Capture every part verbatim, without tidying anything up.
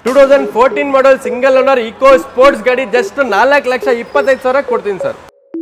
Two thousand fourteen model single owner Eco Sports ಗಾಡಿ just ನಾಲ್ಕು ಲಕ್ಷ ಇಪ್ಪತ್ತೈದು ಸಾವಿರ ಕೊಡ್ತೀನಿ ಸರ್.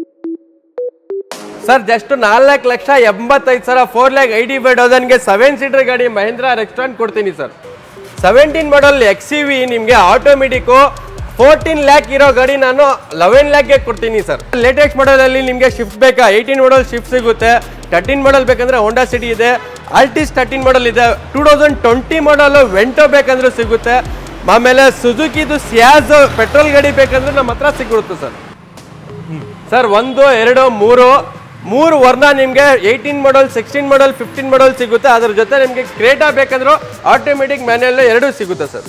ಸರ್ ಜಸ್ಟ್ ನಾಲ್ಕು ಲಕ್ಷ ಎಂಬತ್ತೈದು ಸಾವಿರ ಫೋರ್ ಲ್ಯಾಕ್ ಏಯ್ಟಿ ಫೈವ್ ತೌಸಂಡ್ಗೆ ಸೆವೆನ್ ಸೀಟರ್ ಗಾಡಿ ಮಹೇಂದ್ರ ರೆಸ್ಟೋರೆಂಟ್ ಕೊಡ್ತೀನಿ sir. Seventeen model X C V ನಿಮಗೆ ಆಟೋಮೆಟಿಕ್ಕು ಫೋರ್ಟೀನ್ ಲ್ಯಾಕ್ ಇರೋ ಗಾಡಿ ನಾನು ಲೆವೆನ್ ಲ್ಯಾಕ್ಗೆ ಕೊಡ್ತೀನಿ ಸರ್. ಲೇಟೆಸ್ಟ್ ಮಾಡಲಲ್ಲಿ ನಿಮಗೆ ಶಿಫ್ಟ್ ಬೇಕಾ, ಏಯ್ಟೀನ್ ಮಾಡಲ್ ಶಿಫ್ಟ್ ಸಿಗುತ್ತೆ. ತರ್ಟೀನ್ ಮಾಡಲ್ ಬೇಕಂದ್ರೆ ಹೋಂಡಾ ಸಿಟಿ ಇದೆ, ಆಲ್ಟಿಸ್ ತರ್ಟೀನ್ ಮಾಡಲ್ ಇದೆ. Two thousand twenty model Vento ಬೇಕಂದ್ರೆ ಸಿಗುತ್ತೆ. ಆಮೇಲೆ ಸುಜುಕಿದು ಸಿಯಾಜ್ ಪೆಟ್ರೋಲ್ ಗಾಡಿ ಬೇಕಂದ್ರೆ ನಮ್ಮ ಹತ್ರ ಸಿಗುತ್ತೆ ಸರ್. ಸರ್ ಒಂದು ಎರಡು ಮೂರು ಮೂರು ವರ್ಣ ನಿಮಗೆ eighteen model sixteen model fifteen model ಸಿಗುತ್ತೆ. ಅದ್ರ ಜೊತೆ ನಿಮಗೆ ಕ್ರೇಟಾ ಬೇಕಂದ್ರೂ ಆಟೋಮೆಟಿಕ್ ಮ್ಯಾನ್ಯಲ್ ಎರಡೂ ಸಿಗುತ್ತೆ ಸರ್.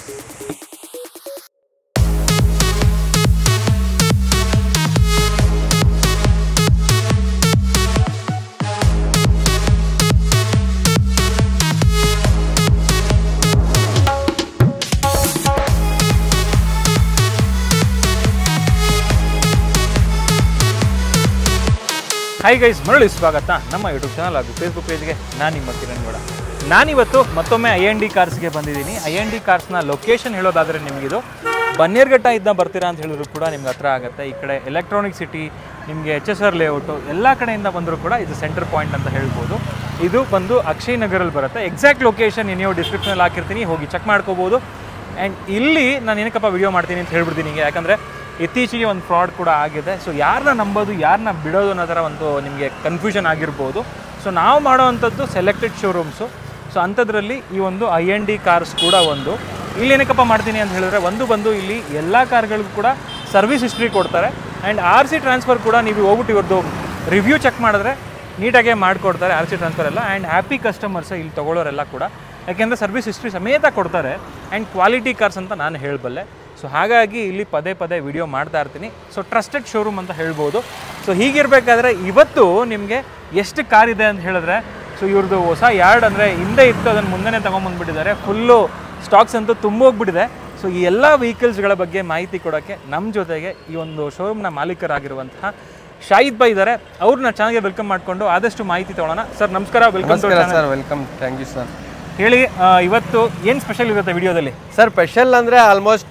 ಹಾಯ್ ಗೈಸ್, ಮರಳಿ ಸ್ವಾಗತ ನಮ್ಮ ಯೂಟ್ಯೂಬ್ ಚಾನಲ್ ಹಾಗೂ ಫೇಸ್ಬುಕ್ ಪೇಜ್ಗೆ. ನಾನು ನಿಮ್ಮ ಕಿರಣ್ ಗೌಡ. ನಾನಿವತ್ತು ಮತ್ತೊಮ್ಮೆ ಐ ಎನ್ ಡಿ ಕಾರ್ಸ್ಗೆ ಬಂದಿದ್ದೀನಿ. ಐ ಎನ್ ಡಿ ಕಾರ್ಸ್ನ ಲೊಕೇಶನ್ ಹೇಳೋದಾದರೆ ನಿಮಗಿದು ಬನ್ನೇರ್ಘಟ್ಟ ಇದ್ದ ಬರ್ತೀರಾ ಅಂತ ಹೇಳಿದ್ರು ಕೂಡ ನಿಮ್ಗೆ ಹತ್ರ ಆಗುತ್ತೆ. ಈ ಕಡೆ ಎಲೆಕ್ಟ್ರಾನಿಕ್ ಸಿಟಿ, ನಿಮಗೆ ಎಚ್ ಎಸ್ ಆರ್ ಲೇಔಟು ಎಲ್ಲ ಕಡೆಯಿಂದ ಬಂದರೂ ಕೂಡ ಇದು ಸೆಂಟರ್ ಪಾಯಿಂಟ್ ಅಂತ ಹೇಳ್ಬೋದು. ಇದು ಬಂದು ಅಕ್ಷಯ್ ನಗರಲ್ಲಿ ಬರುತ್ತೆ. ಎಕ್ಸಾಕ್ಟ್ ಲೊಕೇಶನ್ ನೀವು ಡಿಸ್ಕ್ರಿಪ್ಷನಲ್ಲಿ ಹಾಕಿರ್ತೀನಿ, ಹೋಗಿ ಚೆಕ್ ಮಾಡ್ಕೋಬೋದು. ಆ್ಯಂಡ್ ಇಲ್ಲಿ ನಾನು ಏನಕ್ಕಪ್ಪ ವಿಡಿಯೋ ಮಾಡ್ತೀನಿ ಅಂತ ಹೇಳ್ಬಿಡ್ತೀನಿ ನಿಮಗೆ, ಯಾಕಂದರೆ ಇತ್ತೀಚೆಗೆ ಒಂದು ಫ್ರಾಡ್ ಕೂಡ ಆಗಿದೆ. ಸೊ ಯಾರನ್ನ ನಂಬೋದು ಯಾರನ್ನ ಬಿಡೋದು ಅನ್ನೋ ಥರ ಒಂದು ನಿಮಗೆ ಕನ್ಫ್ಯೂಷನ್ ಆಗಿರ್ಬೋದು. ಸೊ ನಾವು ಮಾಡೋವಂಥದ್ದು ಸೆಲೆಕ್ಟೆಡ್ ಶೋರೂಮ್ಸು. ಸೊ ಅಂಥದ್ರಲ್ಲಿ ಈ ಒಂದು ಐ ಎನ್ ಡಿ ಕಾರ್ಸ್ ಕೂಡ ಒಂದು. ಇಲ್ಲಿ ಏನಕ್ಕಪ್ಪ ಮಾಡ್ತೀನಿ ಅಂತ ಹೇಳಿದ್ರೆ, ಒಂದು ಬಂದು ಇಲ್ಲಿ ಎಲ್ಲ ಕಾರ್ಗಳಿಗೂ ಕೂಡ ಸರ್ವಿಸ್ ಹಿಸ್ಟ್ರಿ ಕೊಡ್ತಾರೆ. ಆ್ಯಂಡ್ ಆರ್ ಸಿ ಟ್ರಾನ್ಸ್ಫರ್ ಕೂಡ ನೀವು ಹೋಗ್ಬಿಟ್ಟು ಇವ್ರದ್ದು ರಿವ್ಯೂ ಚೆಕ್ ಮಾಡಿದ್ರೆ ನೀಟಾಗೆ ಮಾಡಿಕೊಡ್ತಾರೆ ಆರ್ ಸಿ ಟ್ರಾನ್ಸ್ಫರ್ ಎಲ್ಲ. ಆ್ಯಂಡ್ ಹ್ಯಾಪಿ ಕಸ್ಟಮರ್ಸ್ ಇಲ್ಲಿ ತೊಗೊಳ್ಳೋರೆಲ್ಲ ಕೂಡ, ಯಾಕೆಂದರೆ ಸರ್ವಿಸ್ ಹಿಸ್ಟ್ರಿ ಸಮೇತ ಕೊಡ್ತಾರೆ. ಆ್ಯಂಡ್ ಕ್ವಾಲಿಟಿ ಕಾರ್ಸ್ ಅಂತ ನಾನು ಹೇಳಬಲ್ಲೆ. ಸೊ ಹಾಗಾಗಿ ಇಲ್ಲಿ ಪದೇ ಪದೇ ವಿಡಿಯೋ ಮಾಡ್ತಾ ಇರ್ತೀನಿ. ಸೊ ಟ್ರಸ್ಟೆಡ್ ಶೋರೂಮ್ ಅಂತ ಹೇಳ್ಬೋದು. ಸೊ ಹೀಗಿರಬೇಕಾದ್ರೆ ಇವತ್ತು ನಿಮಗೆ ಎಷ್ಟು ಕಾರ್ ಇದೆ ಅಂತ ಹೇಳಿದ್ರೆ, ಸೊ ಇವ್ರದ್ದು ಹೊಸ ಯಾರ್ಡ್ ಅಂದರೆ ಹಿಂದೆ ಇತ್ತು, ಅದನ್ನು ಮುಂದೆನೇ ತೊಗೊಂಬಂದ್ಬಿಟ್ಟಿದ್ದಾರೆ. ಫುಲ್ಲು ಸ್ಟಾಕ್ಸ್ ಅಂತೂ ತುಂಬೋಗ್ಬಿಟ್ಟಿದೆ. ಸೊ ಈ ಎಲ್ಲ ವೆಹಿಕಲ್ಸ್ಗಳ ಬಗ್ಗೆ ಮಾಹಿತಿ ಕೊಡೋಕ್ಕೆ ನಮ್ಮ ಜೊತೆಗೆ ಈ ಒಂದು ಶೋರೂಮ್ನ ಮಾಲೀಕರಾಗಿರುವಂತಹ ಶಾಹಿದ್ ಭಾಯ್ ಇದ್ದಾರೆ. ಅವ್ರನ್ನ ಚಾನಲ್ಗೆ ವೆಲ್ಕಮ್ ಮಾಡಿಕೊಂಡು ಆದಷ್ಟು ಮಾಹಿತಿ ತೊಗೊಳ್ಳೋಣ. ಸರ್ ನಮಸ್ಕಾರ, welcome sir. Welcome, thank you sir. ಹೇಳಿ, ಇವತ್ತು ಏನು ಸ್ಪೆಷಲ್ ಇರುತ್ತೆ ವಿಡಿಯೋದಲ್ಲಿ? ಸರ್ ಸ್ಪೆಷಲ್ ಅಂದರೆ ಆಲ್ಮೋಸ್ಟ್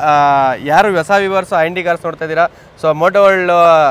ಯಾರು ಹೊಸ viewers I N D cars ನೋಡ್ತಾ ಇದ್ದೀರಾ, ಸೊ ಮೋಟೋ ವರ್ಲ್ಡ್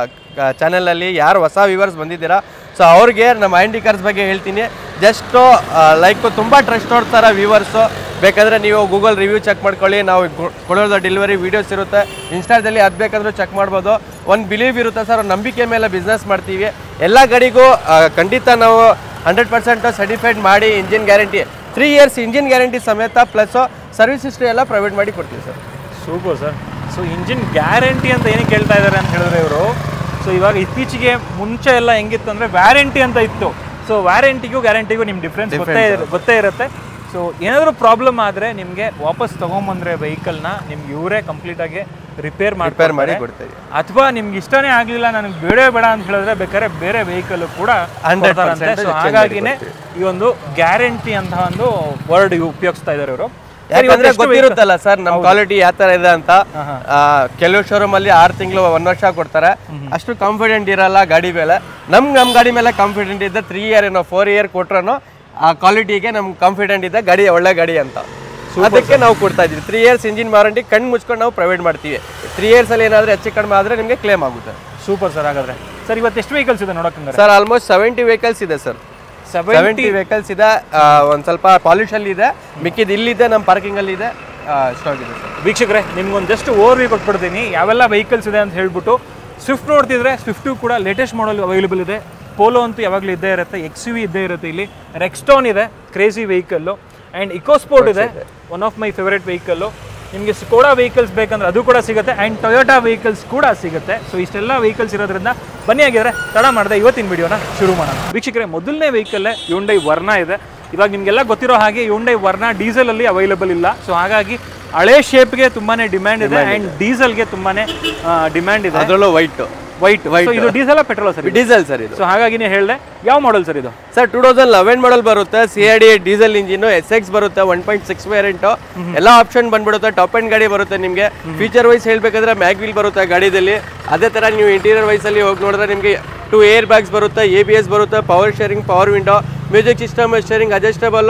ಚಾನಲಲ್ಲಿ ಯಾರು ಹೊಸ ವ್ಯೂವರ್ಸ್ ಬಂದಿದ್ದೀರಾ, ಸೊ ಅವ್ರಿಗೆ ನಮ್ಮ ಐ ಎನ್ ಡಿ ಕಾರ್ಸ್ ಬಗ್ಗೆ ಹೇಳ್ತೀನಿ. ಜಸ್ಟು ಲೈಕ್ ತುಂಬ ಟ್ರಸ್ಟ್ ನೋಡ್ತಾರೆ ವ್ಯೂವರ್ಸು. ಬೇಕಾದರೆ ನೀವು ಗೂಗಲ್ ರಿವ್ಯೂ ಚೆಕ್ ಮಾಡ್ಕೊಳ್ಳಿ, ನಾವು ಕೊಡೋದು ಡೆಲಿವರಿ ವೀಡಿಯೋಸ್ ಇರುತ್ತೆ. ಇನ್ಸ್ಟಾದಲ್ಲಿ ಅದು ಬೇಕಾದರೂ ಚೆಕ್ ಮಾಡ್ಬೋದು. ಒಂದು ಬಿಲೀವ್ ಇರುತ್ತೆ ಸರ್, ನಂಬಿಕೆ ಮೇಲೆ ಬಿಸ್ನೆಸ್ ಮಾಡ್ತೀವಿ. ಎಲ್ಲ ಗಾಡಿಗೂ ಖಂಡಿತ ನಾವು ಹಂಡ್ರೆಡ್ ಪರ್ಸೆಂಟ್ ಸರ್ಟಿಫೈಡ್ ಮಾಡಿ engine guarantee, three years engine guarantee ಸಮೇತ ಪ್ಲಸ್ ಸರ್ವಿಸ್ ಹಿಸ್ಟ್ರಿ ಎಲ್ಲ ಪ್ರೊವೈಡ್ ಮಾಡಿ ಕೊಡ್ತೀವಿ sir. Super sir. So engine guarantee ಅಂತ ಏನಕ್ಕೆ ಕೇಳ್ತಾ ಇದ್ದಾರೆ ಅಂತ ಹೇಳಿದ್ರೆ ಇವರು, ಸೊ ಇವಾಗ ಇತ್ತೀಚೆಗೆ ಮುಂಚೆ ಎಲ್ಲ ಹೆಂಗಿತ್ತು ಅಂದರೆ ವ್ಯಾರಂಟಿ ಅಂತ ಇತ್ತು. ಸೊ ವ್ಯಾರಂಟಿಗೂ ಗ್ಯಾರಂಟಿಗೂ ನಿಮ್ಮ ಡಿಫ್ರೆನ್ಸ್ ಗೊತ್ತೇ ಗೊತ್ತೇ ಇರುತ್ತೆ. ಸೊ ಏನಾದರೂ ಪ್ರಾಬ್ಲಮ್ ಆದರೆ ನಿಮಗೆ ವಾಪಸ್ ತೊಗೊಂಬಂದರೆ ವೆಹಿಕಲ್ನ ನಿಮ್ಗೆ ಇವರೇ ಕಂಪ್ಲೀಟಾಗಿ ರಿಪೇರ್ ಮಾಡಿ ಮಾಡಿ ಕೊಡ್ತೀವಿ. ಅಥವಾ ನಿಮ್ಗೆ ಇಷ್ಟನೇ ಆಗಲಿಲ್ಲ, ನನಗೆ ಬೇಡ ಬೇಡ ಅಂತ ಹೇಳಿದ್ರೆ ಬೇಕಾದ್ರೆ ಬೇರೆ ವೆಹಿಕಲ್ ಕೂಡ ಕೊಡ್ತಾರಂತೆ. ಸೊ ಹಾಗಾಗಿನೇ ಈ ಒಂದು ಗ್ಯಾರಂಟಿ ಅಂತ ಒಂದು ವರ್ಡ್ ಉಪಯೋಗಿಸ್ತಾ ಇದ್ದಾರೆ ಇವರು. ಯಾಕಂದ್ರೆ ಗೊತ್ತಿರುತ್ತಲ್ಲ ಸರ್ ನಮ್ಮ ಕ್ವಾಲಿಟಿ ಯಾವ ತರ ಇದೆ ಅಂತ. ಕೆಲವು ಶೋರೂಮ್ ಅಲ್ಲಿ ಆರು ತಿಂಗಳು ಒಂದ್ ವರ್ಷ ಕೊಡ್ತಾರೆ, ಅಷ್ಟು ಕಾನ್ಫಿಡೆಂಟ್ ಇರಲ್ಲ ಗಾಡಿ ಮೇಲೆ. ನಮ್ ನಮ್ ಗಾಡಿ ಮೇಲೆ ಕಾನ್ಫಿಡೆಂಟ್ ಇದೆ. ತ್ರೀ ಇಯರ್ ಏನೋ ಫೋರ್ ಇಯರ್ ಕೊಟ್ರು ಆ ಕ್ವಾಲಿಟಿಗೆ ನಮ್ಗೆ ಕಾನ್ಫಿಡೆಂಟ್ ಇದೆ ಗಾಡಿ ಒಳ್ಳೆ ಗಾಡಿ ಅಂತ. ಅದಕ್ಕೆ ನಾವು ಕೊಡ್ತಾ ಇದೀವಿ. ತ್ರೀ ಇಯರ್ಸ್ ಇಂಜಿನ್ ವಾರಂಟಿ ಕಣ್ಣು ಮುಚ್ಕೊಂಡು ನಾವು ಪ್ರೊವೈಡ್ ಮಾಡ್ತೀವಿ. ತ್ರೀ ಇಯರ್ಸ್ ಅಲ್ಲಿ ಏನಾದ್ರೆ ಹೆಚ್ಚು ಕಡಿಮೆ ಆದ್ರೆ ನಿಮಗೆ ಕ್ಲೇಮ್ ಆಗುತ್ತೆ. Super sir. ಹಾಗಾದ್ರೆ ಸರ್ ಇವತ್ತು ಎಷ್ಟು ವೆಹಿಕಲ್ಸ್ ಇದೆ ನೋಡೋಕೆ? ಸರ್ ಆಲ್ಮೋಸ್ಟ್ ಸೆವೆಂಟಿ ವೆಹಿಕಲ್ಸ್ ಇದೆ ಸರ್. ಸೆವೆಂಟಿ ವೆಹಿಕಲ್ಸ್ ಇದೆ. ಒಂದು ಸ್ವಲ್ಪ ಪಾಲಿಶ್ ಅಲ್ಲಿ ಇದೆ, ಮಿಕ್ಕಿದ ಇಲ್ಲಿದೆ, ನಮ್ಮ ಪಾರ್ಕಿಂಗ್ ಅಲ್ಲಿ ಇದೆ, ಸ್ಟಾಕ್ ಇದೆ ಸರ್. ವೀಕ್ಷಕರೇ, ನಿಮ್ಗೊಂದು ಜಸ್ಟ್ ಓವರ್ ವ್ಯೂ ಕೊಟ್ಬಿಡ್ತೀನಿ ಯಾವೆಲ್ಲ ವೆಹಿಕಲ್ಸ್ ಇದೆ ಅಂತ ಹೇಳ್ಬಿಟ್ಟು. ಸ್ವಿಫ್ಟ್ ನೋಡ್ತಿದ್ರೆ ಸ್ವಿಫ್ಟು ಕೂಡ ಲೇಟೆಸ್ಟ್ ಮಾಡಲ್ ಅವೈಲೇಬಲ್ ಇದೆ. ಪೋಲೋ ಅಂತೂ ಯಾವಾಗಲೂ ಇದ್ದೇ ಇರುತ್ತೆ, ಎಕ್ಸ್ ಯು ವಿ ಇದ್ದೇ ಇರುತ್ತೆ. ಇಲ್ಲಿ ರೆಕ್ಸ್ಟೋನ್ ಇದೆ, ಕ್ರೇಜಿ ವೆಹಿಕಲ್ಲು. ಆ್ಯಂಡ್ ಇಕೋಸ್ಪೋರ್ಟ್ ಇದೆ, one of my favourite vehicle. ನಿಮಗೆ ಸ್ಕೋಡಾ ವೆಹಿಕಲ್ಸ್ ಬೇಕಂದ್ರೆ ಅದು ಕೂಡ ಸಿಗುತ್ತೆ. ಆ್ಯಂಡ್ ಟೊಯೋಟಾ ವೆಹಿಕಲ್ಸ್ ಕೂಡ ಸಿಗುತ್ತೆ. ಸೊ ಇಷ್ಟೆಲ್ಲ ವೆಹಿಕಲ್ಸ್ ಇರೋದ್ರಿಂದ ಬನ್ನಿ, ಆಗಿದ್ರೆ ತಡ ಮಾಡಿದೆ ಇವತ್ತಿನ ವಿಡಿಯೋನ ಶುರು ಮಾಡೋಣ. ವೀಕ್ಷಕರೇ, ಮೊದಲನೇ ವೆಹಿಕಲ್ಲೇ ಹ್ಯುಂಡೈ ವರ್ನಾ ಇದೆ. ಇವಾಗ ನಿಮಗೆಲ್ಲ ಗೊತ್ತಿರೋ ಹಾಗೆ ಹ್ಯುಂಡೈ ವರ್ನಾ ಡೀಸೆಲಲ್ಲಿ ಅವೈಲೇಬಲ್ ಇಲ್ಲ. ಸೊ ಹಾಗಾಗಿ ಹಳೆ ಶೇಪ್ಗೆ ತುಂಬಾ ಡಿಮ್ಯಾಂಡ್ ಇದೆ, ಆ್ಯಂಡ್ ಡೀಸೆಲ್ಗೆ ತುಂಬಾ ಡಿಮ್ಯಾಂಡ್ ಇದೆ. ಅದರಲ್ಲೂ ವೈಟ್ ವೈಟ್ ವೈಟ್ ಇದು diesel petrol sir? Diesel sir ಇದು. ಸೊ ಹಾಗಾಗಿ ನೀವು ಹೇಳಿದೆ, ಯಾವ ಮಾಡಲ್ ಸರ್ ಇದು? Sir two thousand eleven model ಬರುತ್ತೆ. C I D diesel engine, S X ಬರುತ್ತೆ, ಒನ್ ಪಾಯಿಂಟ್ ಸಿಕ್ಸ್ ವೇರಿಯಂಟ್, ಎಲ್ಲ ಆಪ್ಷನ್ ಬಂದ್ಬಿಡುತ್ತೆ. ಟಾಪ್ ಎಂಡ್ ಗಾಡಿ ಬರುತ್ತೆ ನಿಮಗೆ. ಫೀಚರ್ ವೈಸ್ ಹೇಳ್ಬೇಕಾದ್ರೆ ಮ್ಯಾಗ್ವಿಲ್ ಬರುತ್ತೆ ಗಾಡಿದಲ್ಲಿ. ಅದೇ ತರ ನೀವು ಇಂಟೀರಿಯರ್ ವೈಸ್ ಅಲ್ಲಿ ಹೋಗಿ ನೋಡಿದ್ರೆ ನಿಮಗೆ ಟೂ ಏರ್ ಬ್ಯಾಗ್ಸ್ ಬರುತ್ತೆ, ಎ ಬಿ ಎಸ್ ಬರುತ್ತೆ, power sharing, power window, music system, steering adjustable,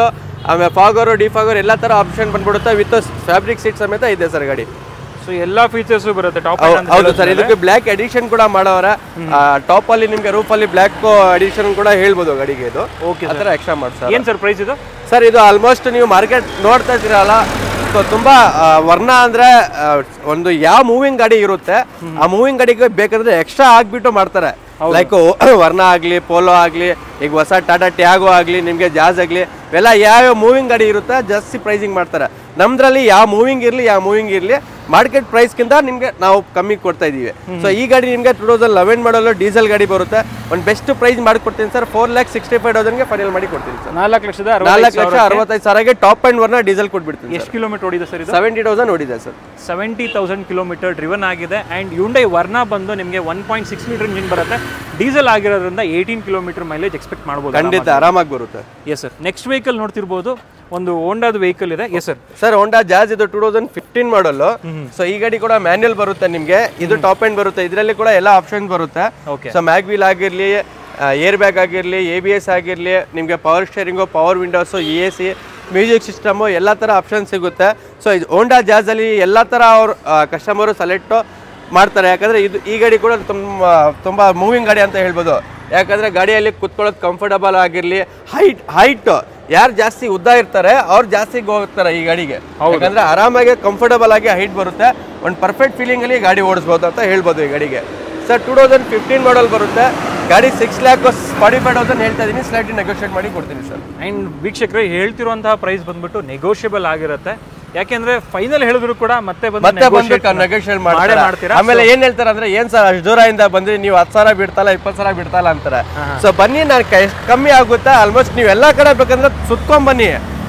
ಆಮೇಲೆ ಫಾಗರು ಡಿಫಾಗರ್ ಎಲ್ಲ ಥರ ಆಪ್ಷನ್ ಬಂದ್ಬಿಡುತ್ತೆ ವಿತ್ ಫ್ಯಾಬ್ರಿಕ್ ಸೀಟ್ ಸಮೇತ ಇದೆ ಸರ್ ಗಾಡಿ. ಸೊ ಎಲ್ಲ ಫೀಚರ್ಸ್ ಬರುತ್ತೆ ಟಾಪ್. ಹೌದು ಸರ್, ಇದಕ್ಕೆ ಬ್ಲ್ಯಾಕ್ ಎಡಿಷನ್ ಕೂಡ ಮಾಡವರ. ಟಾಪ್ ಅಲ್ಲಿ ನಿಮಗೆ ರೂಫ್ ಅಲ್ಲಿ ಬ್ಲ್ಯಾಕ್ ಎಡಿಷನ್ ಕೂಡ ಹೇಳ್ಬೋದು ಗಾಡಿಗೆ ಇದು. ಓಕೆ, ಆ ಥರ ಎಕ್ಸ್ಟ್ರಾ ಮಾಡ್ತಾರೆ. ಏನು ಸರ್ ಪ್ರೈಸ್ ಇದು? ಸರ್ ಇದು ಆಲ್ಮೋಸ್ಟ್ ನೀವು ಮಾರ್ಕೆಟ್ ನೋಡ್ತಾ ಇದ್ದೀರಲ್ಲ, ಸೊ ತುಂಬಾ ವರ್ಣ ಅಂದ್ರೆ ಒಂದು ಯಾವ ಮೂವಿಂಗ್ ಗಾಡಿ ಇರುತ್ತೆ ಆ ಮೂವಿಂಗ್ ಗಾಡಿಗೆ ಬೇಕಾದ್ರೆ ಎಕ್ಸ್ಟ್ರಾ ಆಗ್ಬಿಟ್ಟು ಮಾಡ್ತಾರೆ. ಲೈಕ್ ವರ್ಣ ಆಗ್ಲಿ, ಪೋಲೋ ಆಗ್ಲಿ, ಈಗ ಹೊಸ ಟಾಟಾ ಟ್ಯಾಗೋ ಆಗ್ಲಿ, ನಿಮ್ಗೆ ಜಾಜ್ ಆಗ್ಲಿ, ಇವೆಲ್ಲ ಯಾವ ಮೂವಿಂಗ್ ಗಾಡಿ ಇರುತ್ತೆ ಜಾಸ್ತಿ ಪ್ರೈಸಿಂಗ್ ಮಾಡ್ತಾರೆ. ನಮ್ದ್ರಲ್ಲಿ ಯಾವ ಮೂವಿಂಗ್ ಇರ್ಲಿ ಯಾವ ಮೂವಿಂಗ್ ಇರ್ಲಿ ಮಾರ್ಕೆಟ್ ಪ್ರೈಸ್ಗಿಂತ ನಿಮ್ಗೆ ನಾವು ಕಮ್ಮಿ ಕೊಡ್ತಾ ಇದೀವಿ. ಸೊ ಈ ಗಾಡಿ ನಿಮ್ಗೆ two thousand eleven model diesel ಗಾಡಿ ಬರುತ್ತೆ. ಒಂದು ಬೆಸ್ಟ್ ಪ್ರೈಸ್ ಮಾಡಿಕೊಡ್ತೀನಿ sir, four lakh sixty five ತೌಸಂಡ್ಗೆ ಫೈನಲ್ ಮಾಡಿ ಕೊಡ್ತೀನಿ ಸರ್. ನಾಲ್ಕು ಲಕ್ಷದ ನಾಲ್ಕು ಲಕ್ಷ ಅರವತ್ತೈದು ಸಾವಿರಗೆ ಟಾಪ್ ಅಂಡ್ ವರ್ನ ಡೀಸೆಲ್ ಕೊಟ್ಬಿಡ್ತೀನಿ. ಎಷ್ಟು ಕಿಲೋಮೀಟರ್ ಓಡಿದೆ ಸರ್ ಇದು? ಸೆವೆಂಟಿ ತೌಸಂಡ್ ಓಡಿದೆ sir. Seventy thousand kilometre driven ಆಗಿದೆ. ಆ್ಯಂಡ್ ಯುಂಡೈ ವರ್ನ ಬಂದು ನಿಮಗೆ one point six litre engine ಬರುತ್ತೆ. ಡೀಸೆಲ್ ಆಗಿರೋದ್ರಿಂದ ಏಯ್ಟೀನ್ ಕಿಲೋಮೀಟರ್ ಮೈಲೇಜ್ ಎಕ್ಸ್ಪೆಕ್ಟ್ ಮಾಡ್ಬೋದು. ಖಂಡಿತ ಆರಾಮಾಗಿ ಬರುತ್ತೆ. Yes sir. ನೆಕ್ಸ್ಟ್ ವೆಹಿಕಲ್ ನೋಡ್ತಿರ್ಬೋದು, ಒಂದು ಹೋಂಡಾದ ವೆಹಿಕಲ್ ಇದೆ. Yes sir. Sir Honda Jazz ಇದು two thousand fifteen model. So ಈ ಗಾಡಿ ಕೂಡ ಮ್ಯಾನ್ಯಲ್ ಬರುತ್ತೆ ನಿಮಗೆ. ಇದು ಟಾಪ್ ಎಂಡ್ ಬರುತ್ತೆ, ಇದರಲ್ಲಿ ಕೂಡ ಎಲ್ಲ ಆಪ್ಷನ್ ಬರುತ್ತೆ. ಸೊ ಮ್ಯಾಗ್ ವೀಲ್ ಆಗಿರ್ಲಿ, ಏರ್ ಬ್ಯಾಗ್ ಆಗಿರ್ಲಿ, ಎ ಬಿ ಎಸ್ ಆಗಿರ್ಲಿ, ನಿಮಗೆ power steering, power windows, E A C, music system ಎಲ್ಲ ಥರ ಆಪ್ಷನ್ ಸಿಗುತ್ತೆ. ಸೊ ಇದು ಹೋಂಡಾ ಜಾಜಲ್ಲಿ ಎಲ್ಲ ಥರ ಅವ್ರು ಕಸ್ಟಮರು ಸೆಲೆಕ್ಟು ಮಾಡ್ತಾರೆ. ಯಾಕಂದರೆ ಇದು ಈ ಗಾಡಿ ಕೂಡ ತುಂಬ ತುಂಬ ಮೂವಿಂಗ್ ಗಾಡಿ ಅಂತ ಹೇಳ್ಬೋದು. ಯಾಕಂದರೆ ಗಾಡಿಯಲ್ಲಿ ಕುತ್ಕೊಳ್ಳೋದು ಕಂಫರ್ಟಬಲ್ ಆಗಿರಲಿ, ಹೈಟ್ ಹೈಟ್ ಯಾರು ಜಾಸ್ತಿ ಉದ್ದ ಇರ್ತಾರೆ ಅವ್ರು ಜಾಸ್ತಿ ಹೋಗ್ತಾರೆ ಈ ಗಾಡಿಗೆ. ಯಾಕಂದರೆ ಆರಾಮಾಗಿ ಕಂಫರ್ಟಬಲ್ ಆಗಿ ಹೈಟ್ ಬರುತ್ತೆ. ಒಂದು ಪರ್ಫೆಕ್ಟ್ ಫೀಲಿಂಗಲ್ಲಿ ಗಾಡಿ ಓಡಿಸ್ಬೋದು ಅಂತ ಹೇಳ್ಬೋದು ಈ ಗಾಡಿಗೆ. Sir two thousand fifteen model ಬರುತ್ತೆ ಗಾಡಿ. Six lakh forty five thousand ಹೇಳ್ತಾ ಇದ್ದೀನಿ, ಸ್ಲೈಟ್ಲಿ ನೆಗೋಷಿಯೇಟ್ ಮಾಡಿ ಕೊಡ್ತೀನಿ ಸರ್. ಆ್ಯಂಡ್ ವೀಕ್ಷಕರೇ, ಹೇಳ್ತಿರುವಂತಹ ಪ್ರೈಸ್ ಬಂದ್ಬಿಟ್ಟು ನೆಗೋಷಿಯಬಲ್ ಆಗಿರುತ್ತೆ. ಯಾಕೆಂದ್ರೆ ಫೈನಲ್ ಹೇಳಿದ್ರು ಕೂಡ ಮತ್ತೆ ಮತ್ತೆ ಬಂದು ನೆಗೋಷಿಯೇಟ್ ಮಾಡ್ತೀರಾ. ಆಮೇಲೆ ಏನ್ ಹೇಳ್ತಾರೆ ಅಂದ್ರೆ, ಏನ್ ಸರ್ ಅಷ್ಟು ದೂರ ಇಂದ ಬಂದ್ರಿ ನೀವು ಹತ್ತು ಸಾವಿರ ಬಿಡ್ತಲ್ಲ ಇಪ್ಪತ್ತು ಸಾವಿರ ಬಿಡ್ತಲ್ಲ ಅಂತಾರೆ. ಸೊ ಬನ್ನಿ, ನಾನು ಎಷ್ಟು ಕಮ್ಮಿ ಆಗುತ್ತೆ ಆಲ್ಮೋಸ್ಟ್ ನೀವು ಎಲ್ಲಾ ಕಡೆ ಬೇಕಂದ್ರೆ ಸುತ್ಕೊಂಡ್ ಬನ್ನಿ,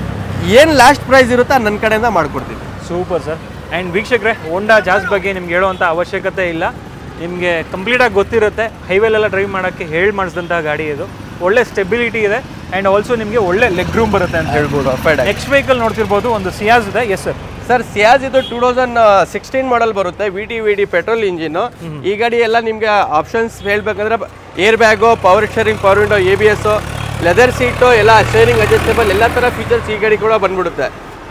ಏನ್ ಲಾಸ್ಟ್ ಪ್ರೈಸ್ ಇರುತ್ತೆ ನನ್ನ ಕಡೆಯಿಂದ ಮಾಡ್ಕೊಡ್ತೀನಿ. Super sir. ಆ್ಯಂಡ್ ವೀಕ್ಷಕರೇ, ಹೋಂಡಾ ಜಾಜ್ ಬಗ್ಗೆ ನಿಮ್ಗೆ ಹೇಳುವಂಥ ಅವಶ್ಯಕತೆ ಇಲ್ಲ, ನಿಮಗೆ ಕಂಪ್ಲೀಟಾಗಿ ಗೊತ್ತಿರುತ್ತೆ. ಹೈವೇಲೆಲ್ಲ ಡ್ರೈವ್ ಮಾಡೋಕ್ಕೆ ಹೇಳಿ ಮಾಡಿಸಿದಂತಹ ಗಾಡಿ ಇದು. ಒಳ್ಳೆ ಸ್ಟೆಬಿಲಿಟಿ ಇದೆ ಆ್ಯಂಡ್ ಆಲ್ಸೋ ನಿಮಗೆ ಒಳ್ಳೆ ಲೆಗ್ ರೂಮ್ ಬರುತ್ತೆ ಅಂತ ಹೇಳ್ಬೋದು. ನೆಕ್ಸ್ಟ್ ವೆಹಿಕಲ್ ನೋಡ್ತಿರ್ಬೋದು, ಒಂದು ಸಿಯಾಜ್ ಇದೆ. Yes sir. ಸರ್ ಸಿಯಾಜ್ ಇದು ಟೂ ತೌಸಂಡ್ ಸಿಕ್ಸ್ಟೀನ್ ಮಾಡಲ್ ಬರುತ್ತೆ, V T V D petrol engine. ಈ ಗಾಡಿ ಎಲ್ಲ ನಿಮಗೆ ಆಪ್ಷನ್ಸ್ ಹೇಳ್ಬೇಕಂದ್ರೆ air bag, power steering, power window, A B S, leather seat, ಎಲ್ಲ ಸ್ಟೇರಿಂಗ್ ಅಡ್ಜಸ್ಟೇಬಲ್ ಎಲ್ಲ ಥರ ಫೀಚರ್ಸ್ ಈ ಗಾಡಿ ಕೂಡ ಬಂದ್ಬಿಡುತ್ತೆ.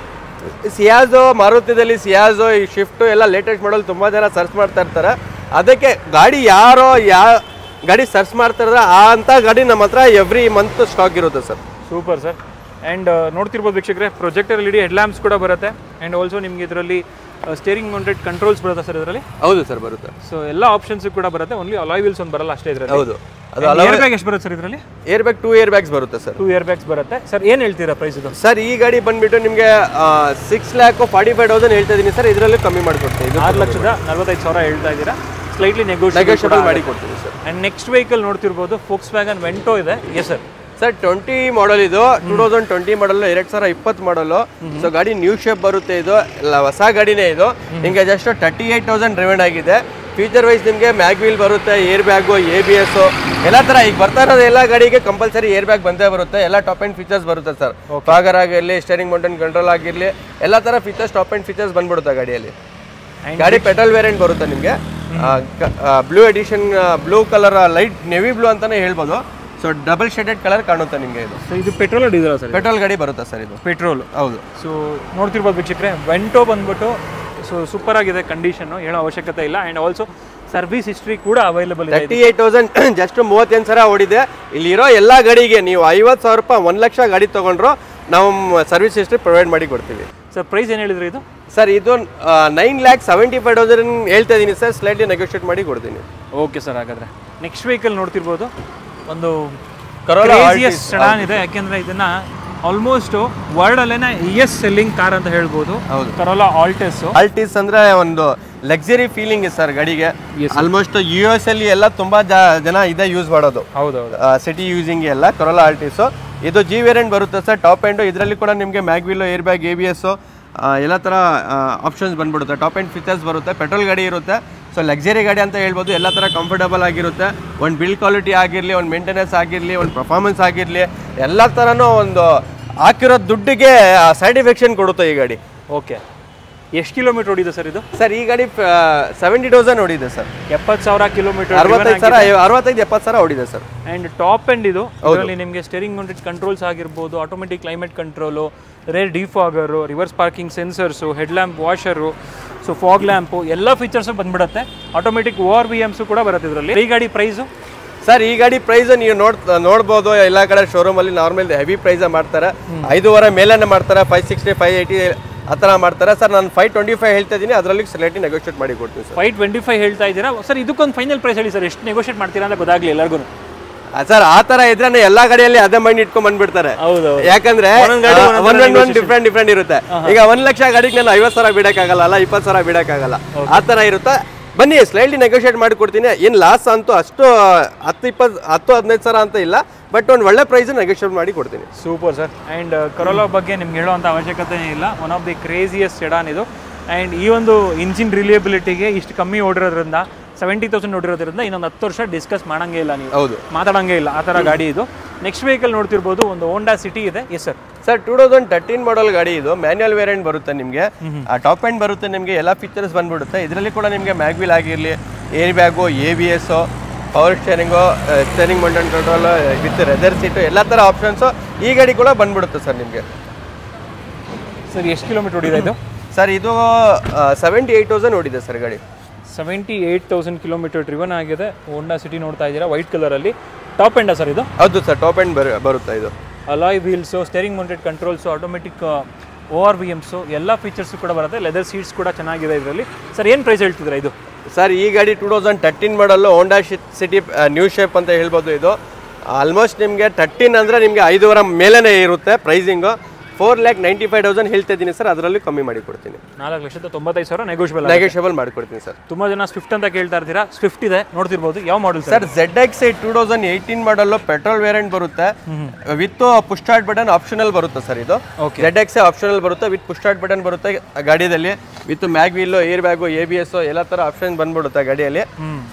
ಸಿಯಾಜು, ಮಾರುತಿದಲ್ಲಿ ಸಿಯಾಜು, ಈ ಶಿಫ್ಟು ಎಲ್ಲ ಲೇಟೆಸ್ಟ್ ಮಾಡಲ್ ತುಂಬ ಜನ ಸರ್ಚ್ ಮಾಡ್ತಾ ಇರ್ತಾರೆ. ಅದಕ್ಕೆ ಗಾಡಿ ಯಾರೋ ಯಾ ಗಾಡಿ ಸರ್ಚ್ ಮಾಡ್ತಾ ಇದ್ರೆ ಆ ಅಂತ ಗಾಡಿ ನಮ್ಮ ಹತ್ರ ಎವ್ರಿ ಮಂತ್ ಸ್ಟಾಕ್ ಇರುತ್ತೆ ಸರ್. Super sir. ಆ್ಯಂಡ್ ನೋಡ್ತಿರ್ಬೋದು ವೀಕ್ಷಕರೇ, projector L E D head lamps ಕೂಡ ಬರುತ್ತೆ. ಆ್ಯಂಡ್ ಆಲ್ಸೋ ನಿಮಗೆ ಇದರಲ್ಲಿ ಸ್ಟೇರಿಂಗ್ ಮೌಂಟೆಡ್ ಕಂಟ್ರೋಲ್ಸ್ ಬರುತ್ತೆ ಸರ್ ಇದರಲ್ಲಿ. ಹೌದು ಸರ್, ಬರುತ್ತೆ. ಸೊ ಎಲ್ಲ ಆಪ್ಷನ್ಸ್ ಕೂಡ ಬರುತ್ತೆ. ಓನ್ಲಿ ಅಲಾಯ್ ವೀಲ್ಸ್ ಒಂದು ಬರಲ್ಲ ಅಷ್ಟೇ ಇದರಲ್ಲಿ. ಹೌದು. ಅದು ಏರ್ ಬ್ಯಾಗ್ ಎಷ್ಟು ಬರುತ್ತೆ ಸರ್ ಇದರಲ್ಲಿ? Air bag two air bags ಬರುತ್ತೆ ಸರ್. ಟೂ ಏರ್ ಬ್ಯಾಗ್ಸ್ ಬರುತ್ತೆ ಸರ್. ಏನು ಹೇಳ್ತೀರಾ ಪ್ರೈಸ್ ಇದು? ಸರ್ ಈ ಗಾಡಿ ಬಂದ್ಬಿಟ್ಟು ನಿಮಗೆ six lakh forty five thousand ಹೇಳ್ತಾ ಇದೀನಿ ಸರ್. ಇದರಲ್ಲಿ ಕಮ್ಮಿ ಮಾಡಿಕೊಡ್ತೀನಿ. ಆರು ಲಕ್ಷದ ನಲವತ್ತೈದು ಸಾವಿರ ಹೇಳ್ತಾ ಇದ್ದೀರಾ, ಸ್ಲೈಟ್ಲಿ ನೆಗೋಷಿಯಬಲ್ ಮಾಡಿ ಕೊಡ್ತೀನಿ ಸರ್. ಆ್ಯಂಡ್ ನೆಕ್ಸ್ಟ್ ವೆಹಿಕಲ್ ನೋಡ್ತಿರ್ಬೋದು, ಫೋಕ್ಸ್ ವ್ಯಾಗನ್ ವೆಂಟೋ ಇದೆ. Yes sir. Sir twenty model ಇದು, ಟೂ ತೌಸಂಡ್ ಟ್ವೆಂಟಿ ಮಾಡಲ್, ಎರಡ್ ಸಾವಿರ ಇಪ್ಪತ್ತು ಮಾಡಲು. ಸೊ ಗಾಡಿ ನ್ಯೂ ಶೇಪ್ ಬರುತ್ತೆ. ಇದು ಎಲ್ಲ ಹೊಸ ಗಾಡಿನೇ ಇದು. ನಿಮಗೆ just thirty eight thousand driven ಆಗಿದೆ. ಫೀಚರ್ ವೈಸ್ ನಿಮಗೆ ಮ್ಯಾಗ್ ವೀಲ್ ಬರುತ್ತೆ, air bag, A B S ಎಲ್ಲ ಥರ. ಈಗ ಬರ್ತಾ ಇರೋದು ಎಲ್ಲ ಗಾಡಿಗೆ ಕಂಪಲ್ಸರಿ ಏರ್ ಬ್ಯಾಗ್ ಬಂದೇ ಬರುತ್ತೆ. ಎಲ್ಲ ಟಾಪ್ ಆ್ಯಂಡ್ ಫೀಚರ್ಸ್ ಬರುತ್ತೆ ಸರ್. ಫಾಗರ್ ಆಗಿರಲಿ, ಸ್ಟೇರಿಂಗ್ ಮೌಂಟನ್ ಕಂಟ್ರೋಲ್ ಆಗಿರಲಿ, ಎಲ್ಲ ಥರ ಫೀಚರ್ಸ್ ಟಾಪ್ ಆ್ಯಂಡ್ ಫೀಚರ್ಸ್ ಬಂದ್ಬಿಡುತ್ತೆ ಗಾಡಿಯಲ್ಲಿ. ಗಾಡಿ ಪೆಟ್ರೋಲ್ ವೇರಿಯಂಟ್ ಬರುತ್ತೆ ನಿಮಗೆ. Blue edition, blue colour, light navy blue ಅಂತಾನೆ ಹೇಳ್ಬೋದು. ಸೊ ಡಬಲ್ ಶೇಡೆಡ್ ಕಲರ್ ಕಾಣುತ್ತೆ ನಿಮಗೆ ಇದು. ಸೊ ಇದು ಪೆಟ್ರೋಲ್ ಡೀಸೆಲ್ ಸರ್? ಪೆಟ್ರೋಲ್ ಗಾಡಿ ಬರುತ್ತೆ ಸರ್ ಇದು. ಪೆಟ್ರೋಲ್. ಹೌದು. ಸೊ ನೋಡ್ತಿರ್ಬೋದು ವೀಕ್ಷಕರೇ, ವೆಂಟೋ ಬಂದ್ಬಿಟ್ಟು ಸೊ ಸೂಪರ್ ಆಗಿದೆ ಕಂಡೀಷನ್ನು, ಹೇಳೋ ಅವಶ್ಯಕತೆ ಇಲ್ಲ. ಆ್ಯಂಡ್ ಆಲ್ಸೋ ಸರ್ವಿಸ್ ಹಿಸ್ಟ್ರಿ ಕೂಡ ಅವೈಲೇಬಲ್ ಇದೆ. ತರ್ಟಿ ಏಟ್ ತೌಸಂಡ್ ಜಸ್ಟ್ ಮೂವತ್ತೆಂಟು ಸಾವಿರ ಓಡಿದೆ. ಇಲ್ಲಿರೋ ಎಲ್ಲ ಗಾಡಿಗೆ ನೀವು ಐವತ್ತು ಸಾವಿರ ರೂಪಾಯಿ ಒಂದು ಲಕ್ಷ ಗಾಡಿ ತೊಗೊಂಡ್ರು ನಾವು ಸರ್ವಿಸ್ ಹಿಸ್ಟ್ರಿ ಪ್ರೊವೈಡ್ ಮಾಡಿ ಕೊಡ್ತೀವಿ ಸರ್. ಪ್ರೈಸ್ ಏನು ಹೇಳಿದ್ರಿ ಇದು? ಸರ್ ಇದು nine lakh seventy five thousand ಹೇಳ್ತಾ ಇದ್ದೀನಿ ಸರ್, ಸ್ಲೈಟ್ಲಿ ನೆಗೋಷಿಯೇಟ್ ಮಾಡಿ ಕೊಡ್ತೀನಿ. Okay sir. ಹಾಗಾದರೆ ನೆಕ್ಸ್ಟ್ ವೆಹಿಕಲ್ ನೋಡ್ತಿರ್ಬೋದು, ಒಂದು ಕರೋಲಾ ಸೆಡಾನ್ ಇದೆ. ಯಾಕೆಂದರೆ ಇದನ್ನು ಆಲ್ಮೋಸ್ಟ್ ವರ್ಲ್ಡ್ ಅಲ್ಲೇನೆ ಇಯೆಸ್ಟ್ ಸೆಲ್ಲಿಂಗ್ ಕಾರ್ ಅಂತ ಹೇಳ್ಬೋದು. Corolla Altis. ಆಲ್ಟಿಸ್ ಅಂದ್ರೆ ಒಂದು ಲಕ್ಸರಿ ಫೀಲಿಂಗ್ ಸರ್ ಗಾಡಿಗೆ. ಆಲ್ಮೋಸ್ಟ್ ಯು ಎಸ್ ಅಲ್ಲಿ ಎಲ್ಲ ತುಂಬಾ ಜನ ಇದೇ ಯೂಸ್ ಮಾಡೋದು. ಹೌದೌದು. ಸಿಟಿ ಯೂಸಿಂಗ್ ಎಲ್ಲ ಕರೋಲಾ ಆಲ್ಟಿಸ್. ಇದು ಜಿ ವೇರಿಯಂಟ್ ಬರುತ್ತೆ ಸರ್, ಟಾಪ್ ಎಂಡ್. ಇದರಲ್ಲಿ ಕೂಡ ನಿಮಗೆ mag wheel, air bag, A B S ಎಲ್ಲ ಥರ ಆಪ್ಷನ್ಸ್ ಬಂದ್ಬಿಡುತ್ತೆ. ಟಾಪ್ ಎಂಡ್ ಫೀಚರ್ಸ್ ಬರುತ್ತೆ. ಪೆಟ್ರೋಲ್ ಗಾಡಿ ಇರುತ್ತೆ. ಸೊ ಲಕ್ಸರಿ ಗಾಡಿ ಅಂತ ಹೇಳ್ಬೋದು. ಎಲ್ಲ ಥರ ಕಂಫರ್ಟಬಲ್ ಆಗಿರುತ್ತೆ. ಒಂದು ಬಿಲ್ಡ್ ಕ್ವಾಲಿಟಿ ಆಗಿರಲಿ, ಒಂದು ಮೇಂಟೆನೆನ್ಸ್ ಆಗಿರಲಿ, ಒಂದು ಪರ್ಫಾರ್ಮೆನ್ಸ್ ಆಗಿರಲಿ, ಎಲ್ಲ ಥರನೂ ಒಂದು ಹಾಕಿರೋ ದುಡ್ಡಿಗೆ ಸ್ಯಾಟಿಸ್ಫ್ಯಾಕ್ಷನ್ ಕೊಡುತ್ತೆ ಈ ಗಾಡಿ. ಓಕೆ. ಎಷ್ಟು ಕಿಲೋಮೀಟರ್ ಓಡಿದೆ ಸರ್ ಇದು? ಸರ್ ಈ ಗಾಡಿ ಸೆವೆಂಟಿ ತೌಸಂಡ್ ಓಡಿದೆ ಸರ್. ಎಪ್ಪತ್ತು ಸಾವಿರ ಕಿಲೋಮೀಟರ್, ಅರವತ್ತೈದು ಸಾವಿರ ಅರವತ್ತೈದು ಎಪ್ಪತ್ತು ಸಾವಿರ ಓಡಿದೆ ಸರ್. ಆ್ಯಂಡ್ ಟಾಪ್ ಎಂಡ್ ಇದು. ಇದರಲ್ಲಿ ನಿಮಗೆ ಸ್ಟೇರಿಂಗ್ ಮೌಂಟೆಡ್ ಕಂಟ್ರೋಲ್ಸ್ ಆಗಿರ್ಬೋದು, automatic climate control, rear defogger, reverse parking sensors, head lamp washer, so fog lamp ಎಲ್ಲ ಫೀಚರ್ಸು ಬಂದ್ಬಿಡುತ್ತೆ. Automatic O R V Ms ಕೂಡ ಬರುತ್ತೆ ಇದರಲ್ಲಿ. ಈ ಗಾಡಿ ಪ್ರೈಸು ಸರ್ ಈ ಗಾಡಿ ಪ್ರೈಸ್ ನೀವು ನೋಡ್ ನೋಡ್ಬೋದು ಎಲ್ಲ ಕಡೆ ಶೋರೂಮ್ ಅಲ್ಲಿ ನಾರ್ಮಲ್ ಹೆವಿ ಪ್ರೈಸ್ ಮಾಡ್ತಾರೆ. ಐದೂವರೆ ಮೇಲೇನೆ ಮಾಡ್ತಾರೆ, ಫೈವ್ ಸಿಕ್ಸ್ಟಿ ಫೈವ್ ಏಯ್ಟಿ ಆ ಥರ ಮಾಡ್ತಾರೆ ಸರ್. ನಾನು ಫೈವ್ ಟ್ವೆಂಟಿ ಫೈವ್ ಹೇಳ್ತಾ ಇದ್ದೀನಿ, ಅದರಲ್ಲಿ ಸ್ಲೈಟ್ಲಿ ನೆಗೋಷಿಯೇಟ್ ಮಾಡಿ ಕೊಡ್ತೀನಿ ಸರ್. ಫೈವ್ ಟ್ವೆಂಟಿ ಫೈವ್ ಹೇಳ್ತಾ ಇದ್ದೀರಾ ಸರ್. ಇದಕ್ಕೊಂದು ಫೈನಲ್ ಪ್ರೈಸ್ ಹೇಳಿ ಸರ್, ಎಷ್ಟು ನೆಗೋಷಿಯೇಟ್ ಮಾಡ್ತೀರಾ ಅಂತ ಗೊತ್ತಾಗಲಿ ಎಲ್ಲರಿಗೂ. ಸರ್ ಆ ತರ ಇದ್ರೆ ಎಲ್ಲಾ ಗಾಡಿಯಲ್ಲಿ ಅದೇ ಮೈಂಡ್ ಇಟ್ಕೊಂಡ್ ಬಂದ್ಬಿಡ್ತಾರೆ. ಯಾಕಂದ್ರೆ ಒಂದೊಂದು ಡಿಫ್ರೆಂಟ್ ಡಿಫ್ರೆಂಟ್ ಇರುತ್ತೆ. ಈಗ ಒಂದ್ ಲಕ್ಷ ಗಾಡಿಗೆ ನಾನು ಐವತ್ತು ಸಾವಿರ ಬಿಡಕ್ಕಾಗಲ್ಲ, ಅಲ್ಲ ಇಪ್ಪತ್ತು ಸಾವಿರ ಬಿಡಕ್ಕಾಗಲ್ಲ, ಆ ತರ ಇರುತ್ತೆ. ಬನ್ನಿ ಸ್ಲೈಟ್ಲಿ ನೆಗೋಷಿಯೇಟ್ ಮಾಡಿ ಕೊಡ್ತೀನಿ. ಏನು ಲಾಸ್ ಅಂತೂ ಅಷ್ಟು ಹತ್ತು ಇಪ್ಪತ್ತು ಹತ್ತು ಹದಿನೈದು ಸಾವಿರ ಅಂತ ಇಲ್ಲ, ಬಟ್ ಒಂದು ಒಳ್ಳೆ ಪ್ರೈಸ್ ನೆಗೋಷಿಯೇಟ್ ಮಾಡಿ ಕೊಡ್ತೀನಿ. Super sir. ಆ್ಯಂಡ್ ಕರೋಲಾ ಬಗ್ಗೆ ನಿಮ್ಗೆ ಹೇಳುವಂಥ ಅವಶ್ಯಕತೆ ಇಲ್ಲ. One of the craziest sedan ಇದು. ಆ್ಯಂಡ್ ಈ ಒಂದು ಇಂಜಿನ್ ರಿಲಿಯಬಿಲಿಟಿಗೆ ಇಷ್ಟು ಕಮ್ಮಿ ಓಡಿರೋದ್ರಿಂದ, ಸೆವೆಂಟಿ ತೌಸಂಡ್ ಓಡಿರೋದ್ರಿಂದ ಇನ್ನೊಂದು ಹತ್ತು ವರ್ಷ ಡಿಸ್ಕಸ್ ಮಾಡಂಗೇ ಇಲ್ಲ, ನೀವು ಹೌದು ಮಾತಾಡಂಗೇ ಇಲ್ಲ, ಆ ಥರ ಗಾಡಿ ಇದು. ನೆಕ್ಸ್ಟ್ ವೆಹಿಕಲ್ ನೋಡ್ತಿರ್ಬೋದು, ಒಂದು ಹೋಂಡಾ ಸಿಟಿ ಇದೆ. Yes sir. Sir two thousand thirteen model ಗಾಡಿ ಇದು. ಮ್ಯಾನ್ಯಲ್ ವೇರಿಯಂಟ್ ಬರುತ್ತೆ ನಿಮಗೆ, ಟಾಪ್ ಎಂಡ್ ಬರುತ್ತೆ ನಿಮಗೆ, ಎಲ್ಲ ಫೀಚರ್ಸ್ ಬಂದ್ಬಿಡುತ್ತೆ. ಇದರಲ್ಲಿ ಕೂಡ ನಿಮಗೆ ಮ್ಯಾಗ್ವಿಲ್ ಆಗಿರಲಿ, air bag, A B S, power steering, steering mounted control with leather seat, ಎಲ್ಲ ಥರ ಆಪ್ಷನ್ಸು ಈ ಗಾಡಿ ಕೂಡ ಬಂದ್ಬಿಡುತ್ತೆ ಸರ್ ನಿಮಗೆ. ಸರ್ ಎಷ್ಟು ಕಿಲೋಮೀಟರ್ ಓಡಿದೆ ಇದು? ಸರ್ ಇದು ಸೆವೆಂಟಿ ಏಯ್ಟ್ ತೌಸಂಡ್ ಓಡಿದೆ ಸರ್ ಗಾಡಿ. Seventy eight thousand kilometre driven ಆಗಿದೆ. ಹೋಂಡಾ ಸಿಟಿ ನೋಡ್ತಾ ಇದ್ದೀರಾ, ವೈಟ್ ಕಲರಲ್ಲಿ. ಟಾಪ್ ಎಂಡಾ ಸರ್ ಇದು? ಹೌದು ಸರ್, ಟಾಪ್ ಎಂಡ್ ಬರುತ್ತೆ ಇದು. Alloy wheels, steering mounted controls, automatic O R V Ms, ಎಲ್ಲ ಫೀಚರ್ಸು ಕೂಡ ಬರುತ್ತೆ. ಲೆದರ್ ಸೀಟ್ಸ್ ಕೂಡ ಚೆನ್ನಾಗಿದೆ ಇದರಲ್ಲಿ. ಸರ್ ಏನು ಪ್ರೈಸ್ ಹೇಳ್ತಿದ್ರೆ ಇದು? ಸರ್ ಈ ಗಾಡಿ two thousand thirteen model, Honda City new shape ಅಂತ ಹೇಳ್ಬೋದು ಇದು. ಆಲ್ಮೋಸ್ಟ್ ನಿಮಗೆ ತರ್ಟೀನ್ ಅಂದರೆ ನಿಮಗೆ ಐದೂವರೆ ಮೇಲೇ ಇರುತ್ತೆ pricing. Four lakh ninety five thousand ಹೇಳ್ತಾ ಇದ್ದೀನಿ ಸರ್, ಅದರಲ್ಲಿ ಕಮ್ಮಿ ಮಾಡಿ ಕೊಡ್ತೀನಿ. ನಾಲ್ಕು ಲಕ್ಷದ ತೊಂಬತ್ತೈದು ಸಾವಿರ ನೆಗೋಷಿಯಬಲ್ ನೆಗೋಷಿಯಬಲ್ ಮಾಡಿಕೊಡ್ತೀನಿ ಸರ್. ತುಂಬ ಜನ ಸ್ವಿಫ್ಟ್ ಅಂತ ಕೇಳ್ತಾ ಇರ್ತೀರಾ, ಸ್ವಿಫ್ಟ್ ಇದೆ ನೋಡ್ತಿರ್ಬೋದು. ಯಾವ model sir? Z X I two thousand eighteen model, petrol variant ಬರುತ್ತೆ, with push start button optional ಬರುತ್ತೆ ಸರ್ ಇದು. ಝೆಡ್ ಎಕ್ಸ್ ಐ ಆಪ್ಷನಲ್ ಬರುತ್ತೆ, ವಿತ್ ಪುಷ್ ಸ್ಟಾರ್ಟ್ ಬಟನ್ ಬರುತ್ತೆ ಗಾಡಿಯಲ್ಲಿ, with mag wheel, air bag, A B S ಎಲ್ಲ ಥರ option ಬಂದ್ಬಿಡುತ್ತೆ ಗಾಡಿಯಲ್ಲಿ.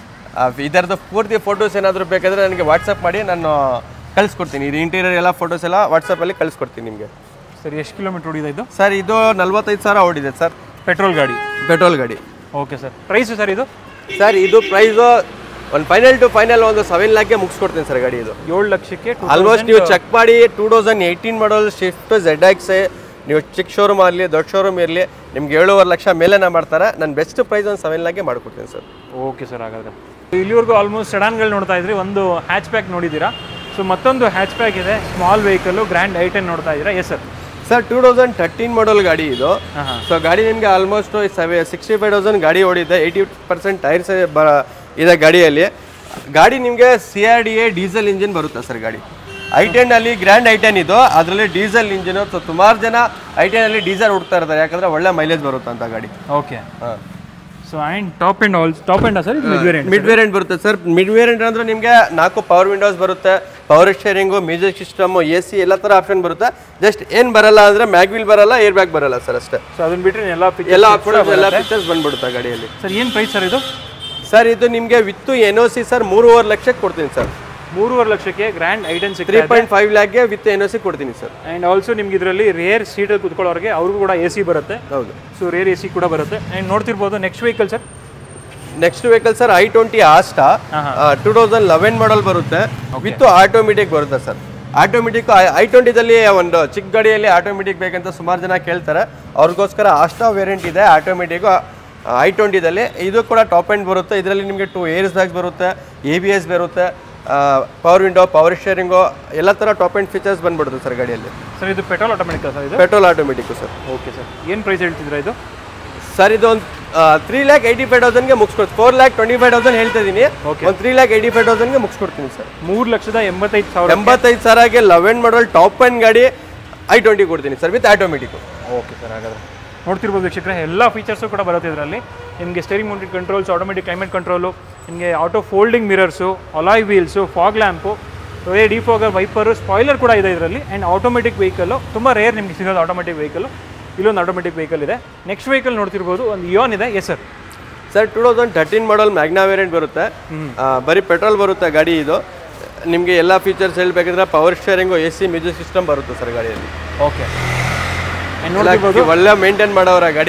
ಇದರದ್ದು ಪೂರ್ತಿ ಫೋಟೋಸ್ ಏನಾದರೂ ಬೇಕಾದರೆ ನನಗೆ ವಾಟ್ಸಪ್ ಮಾಡಿ, ನಾನು ಕಳಿಸ್ಕೊಡ್ತೀನಿ. ಇದು ಇಂಟೀರಿಯರ್ ಎಲ್ಲ ಫೋಟೋಸ್ ಎಲ್ಲ ವಾಟ್ಸಪ್ಪಲ್ಲಿ ಕಳಿಸ್ಕೊಡ್ತೀನಿ ನಿಮಗೆ. ಸರ್ ಎಷ್ಟು ಕಿಲೋಮೀಟರ್ ಓಡಿದೆ ಇದು? ಸರ್ ಇದು ನಲ್ವತ್ತೈದು ಸಾವಿರ ಓಡಿದೆ ಸರ್. ಪೆಟ್ರೋಲ್ ಗಾಡಿ? ಪೆಟ್ರೋಲ್ ಗಾಡಿ. Okay sir. ಪ್ರೈಸು ಸರ್ ಇದು? ಸರ್ ಇದು ಪ್ರೈಸು ಒಂದು ಫೈನಲ್ ಟು ಫೈನಲ್ ಒಂದು ಸೆವೆನ್ ಲ್ಯಾಕ್ಗೆ ಮುಗಿಸ್ಕೊಡ್ತೀನಿ ಸರ್ ಗಾಡಿ ಇದು. ಏಳು ಲಕ್ಷಕ್ಕೆ ಆಲ್ಮೋಸ್ಟ್ ನೀವು ಚೆಕ್ ಮಾಡಿ. Two thousand eighteen model Swift Z X ನೀವು ಚಿಕ್ಕ ಶೋರೂಮ್ ಆಗಲಿ ದೊಡ್ಡ ಶೋರೂಮ್ ಇರಲಿ ನಿಮ್ಗೆ ಏಳುವರೆ ಲಕ್ಷ ಮೇಲೆನ ಮಾಡ್ತಾರೆ. ನಾನು ಬೆಸ್ಟ್ ಪ್ರೈಸ್ ಒಂದು ಸೆವೆನ್ ಲ್ಯಾಕ್ಗೆ ಮಾಡಿಕೊಡ್ತೀನಿ ಸರ್. Okay sir. ಹಾಗಾದರೆ ಇಲ್ಲಿವರೆಗೂ ಆಲ್ಮೋಸ್ಟ್ ಸೆಡಾನ್ಗಳು ನೋಡ್ತಾ ಇದ್ರಿ, ಒಂದು ಹ್ಯಾಚ್ ಪ್ಯಾಕ್ ನೋಡಿದ್ದೀರಾ. ಸೊ ಮತ್ತೊಂದು ಹ್ಯಾಚ್ ಪ್ಯಾಕ್ ಇದೆ, small vehicle, Grand I ten ನೋಡ್ತಾ ಇದ್ದೀರಾ. Yes sir. Sir two thousand thirteen model ಗಾಡಿ ಇದು. ಸೊ ಗಾಡಿ ನಿಮಗೆ almost seven sixty five thousand ಗಾಡಿ ಓಡಿದೆ. ಏಯ್ಟಿ ಪರ್ಸೆಂಟ್ ಟೈರ್ಸ್ ಬ ಇದೆ ಗಾಡಿಯಲ್ಲಿ. ಗಾಡಿ ನಿಮಗೆ C R D A diesel engine ಬರುತ್ತೆ ಸರ್ ಗಾಡಿ. ಐ ಟೆನ್ ಅಲ್ಲಿ ಗ್ರ್ಯಾಂಡ್ ಐ ಟೆನ್ ಇದು, ಅದರಲ್ಲಿ ಡೀಸೆಲ್ ಇಂಜಿನ್. ಸೊ ಸುಮಾರು ಜನ ಐ ಟೆನ್ ಅಲ್ಲಿ ಡೀಸೆಲ್ ಹುಡ್ತಾ ಇರ್ತಾರೆ, ಯಾಕಂದ್ರೆ ಒಳ್ಳೆ ಮೈಲೇಜ್ ಬರುತ್ತೆ ಅಂತ ಗಾಡಿ. ಓಕೆ. ಹಾಂ. So and top end also top end sir? Mid variant mid variant ಬರುತ್ತೆ ಸರ್. ಮಿಡ್ ವೇರಿಯಂಟ್ ಅಂದ್ರೆ ನಿಮಗೆ ನಾಲ್ಕು ಪವರ್ ವಿಂಡೋಸ್ ಬರುತ್ತೆ, power steering, music system, A C ಎಲ್ಲ ಥರ ಆಪ್ಷನ್ ಬರುತ್ತೆ. ಜಸ್ಟ್ ಏನು ಬರಲ್ಲ ಅಂದರೆ ಮ್ಯಾಗ್ವಿಲ್ ಬರಲ್ಲ, ಏರ್ ಬ್ಯಾಗ್ ಬರಲ್ಲ ಸರ್ ಅಷ್ಟೇ. ಸೊ ಅದನ್ನ ಬಿಟ್ಟರೆ ಎಲ್ಲ ಎಲ್ಲ ಆಪ್ಷನ್ ಎಲ್ಲ ಫೀಚರ್ಸ್ ಬಂದ್ಬಿಡುತ್ತೆ ಗಾಡಿಯಲ್ಲಿ. ಸರ್ ಏನು ಪ್ರೈಸ್ ಸರ್ ಇದು? ಸರ್ ಇದು ನಿಮಗೆ with N O C sir ಮೂರುವರೆ ಲಕ್ಷಕ್ಕೆ ಕೊಡ್ತೀನಿ ಸರ್. ಮೂರುವರೆ ಲಕ್ಷಕ್ಕೆ Grand I ten three point five ಲ್ಯಾಕ್ಗೆ ವಿತ್ ಎನ್ ಒ ಸಿ ಕೊಡ್ತೀನಿ ಸರ್. ಆ್ಯಂಡ್ ಆಲ್ಸೋ ನಿಮ್ಗೆ ಇದರಲ್ಲಿ ರೇರ್ ಸೀಟಲ್ಲಿ ಕುತ್ಕೊಳ್ಳೋರಿಗೆ ಅವ್ರಿಗೂ ಕೂಡ ಎ ಸಿ ಬರುತ್ತೆ. ಹೌದು. ಸೊ ರೇರ್ ಎ ಸಿ ಕೂಡ ಬರುತ್ತೆ. ಆ್ಯಂಡ್ ನೋಡ್ತಿರ್ಬೋದು next vehicle sir. Next vehicle sir I twenty Asta two thousand eleven model ಬರುತ್ತೆ, ವಿತ್ ಆಟೋಮೆಟಿಕ್ ಬರುತ್ತೆ ಸರ್. ಆಟೋಮೆಟಿಕ್ ಐ ಟ್ವೆಂಟಿದಲ್ಲಿ ಒಂದು ಚಿಕ್ಕ ಗಾಡಿಯಲ್ಲಿ ಆಟೋಮೆಟಿಕ್ ಬೇಕಂತ ಸುಮಾರು ಜನ ಕೇಳ್ತಾರೆ, ಅವ್ರಿಗೋಸ್ಕರ ಆಸ್ಟಾ ವೇರಿಯಂಟ್ ಇದೆ ಆಟೋಮೆಟಿಕ್ ಐ ಟ್ವೆಂಟಿದಲ್ಲಿ. ಇದು ಕೂಡ ಟಾಪ್ ಎಂಡ್ ಬರುತ್ತೆ. ಇದರಲ್ಲಿ ನಿಮಗೆ ಟೂ ಏರ್ಸ್ ಬ್ಯಾಗ್ಸ್ ಬರುತ್ತೆ, ಎ ಬಿ ಎಸ್ ಬರುತ್ತೆ, ಪವರ್ ವಿಂಡೋ, ಪವರ್ ಸ್ಟೇರಿಂಗು ಎಲ್ಲ ಥರ ಟಾಪ್ ಎಂಡ್ ಫೀಚರ್ಸ್ ಬಂದ್ಬಿಡುತ್ತೆ ಸರ್ ಗಾಡಿಯಲ್ಲಿ. ಸರ್ ಇದು ಪೆಟ್ರೋಲ್ ಆಟೋಮೆಟಿಕ್ ಸರ್? ಇದು petrol automatic sir. Okay sir. ಏನು ಪ್ರೈಸ್ ಹೇಳ್ತಿದ್ರೆ ಇದು? ಸರ್ ಇದು ಒಂದು ತ್ರೀ ಲ್ಯಾಕ್ ಏಯ್ಟಿ ಫೈವ್ ತೌಸಂಡ್ಗೆ ಮುಗಿಸ್ಕೊಡ್ತೀನಿ. Four lakh twenty five thousand ಹೇಳ್ತಾ ಇದ್ದೀನಿ, ಒಂದು ತ್ರೀ ಲ್ಯಾಕ್ ಏಯ್ಟಿ ಫೈವ್ ತೌಸಂಡ್ಗೆ ಮುಗಿಸ್ಕೊಡ್ತೀನಿ ಸರ್. ಮೂರು ಲಕ್ಷದ ಎಂಬತ್ತೈದು ಸಾವಿರ ಎಂಬತ್ತೈದು ಸಾವಿರಗೆ ಲೆವೆನ್ ಮಾಡಲ್ ಟಾಪ್ ಎಂಡ್ ಗಾಡಿ ಐ ಟ್ವೆಂಟಿ ಕೊಡ್ತೀನಿ sir, with automatic. Okay sir. ಹಾಗಾದರೆ ನೋಡ್ತಿರ್ಬೋದು ವೀಕ್ಷಕರೇ, ಎಲ್ಲ ಫೀಚರ್ಸು ಕೂಡ ಬರುತ್ತೆ ಇದರಲ್ಲಿ. ನಿಮಗೆ steering mounted controls, automatic climate control, ನಿಮಗೆ auto folding mirrors, alloy wheels, fog lamp, rear defogger, wiper, spoiler ಕೂಡ ಇದೆ ಇದರಲ್ಲಿ. ಆ್ಯಂಡ್ ಆಟೋಮೆಟಿಕ್ ವೆಹಿಕಲ್ಲು ತುಂಬ ರೇರ್ ನಿಮಗೆ ಸಿಗೋದು ಆಟೋಮೆಟಿಕ್ ವೆಹಿಕಲ್ಲು. ಇಲ್ಲೊಂದು ಆಟೋಮೆಟಿಕ್ ವೆಹಿಕಲ್ ಇದೆ. ನೆಕ್ಸ್ಟ್ ವೆಹಿಕಲ್ ನೋಡ್ತಿರ್ಬೋದು, ಒಂದು ಇಯಾನ್ ಇದೆ. Yes sir. Sir two thousand thirteen model Magna variant ಬರುತ್ತೆ, ಬರೀ ಪೆಟ್ರೋಲ್ ಬರುತ್ತೆ ಗಾಡಿ ಇದು. ನಿಮಗೆ ಎಲ್ಲ ಫೀಚರ್ಸ್ ಹೇಳಬೇಕಂದ್ರೆ power steering, A C, music system ಬರುತ್ತೆ ಸರ್ ಗಾಡಿಯಲ್ಲಿ. ಓಕೆ. ಒಳ್ಳೆ ಮೇಂಟೈನ್ ಮಾಡೋರ ಗಾಡಿ.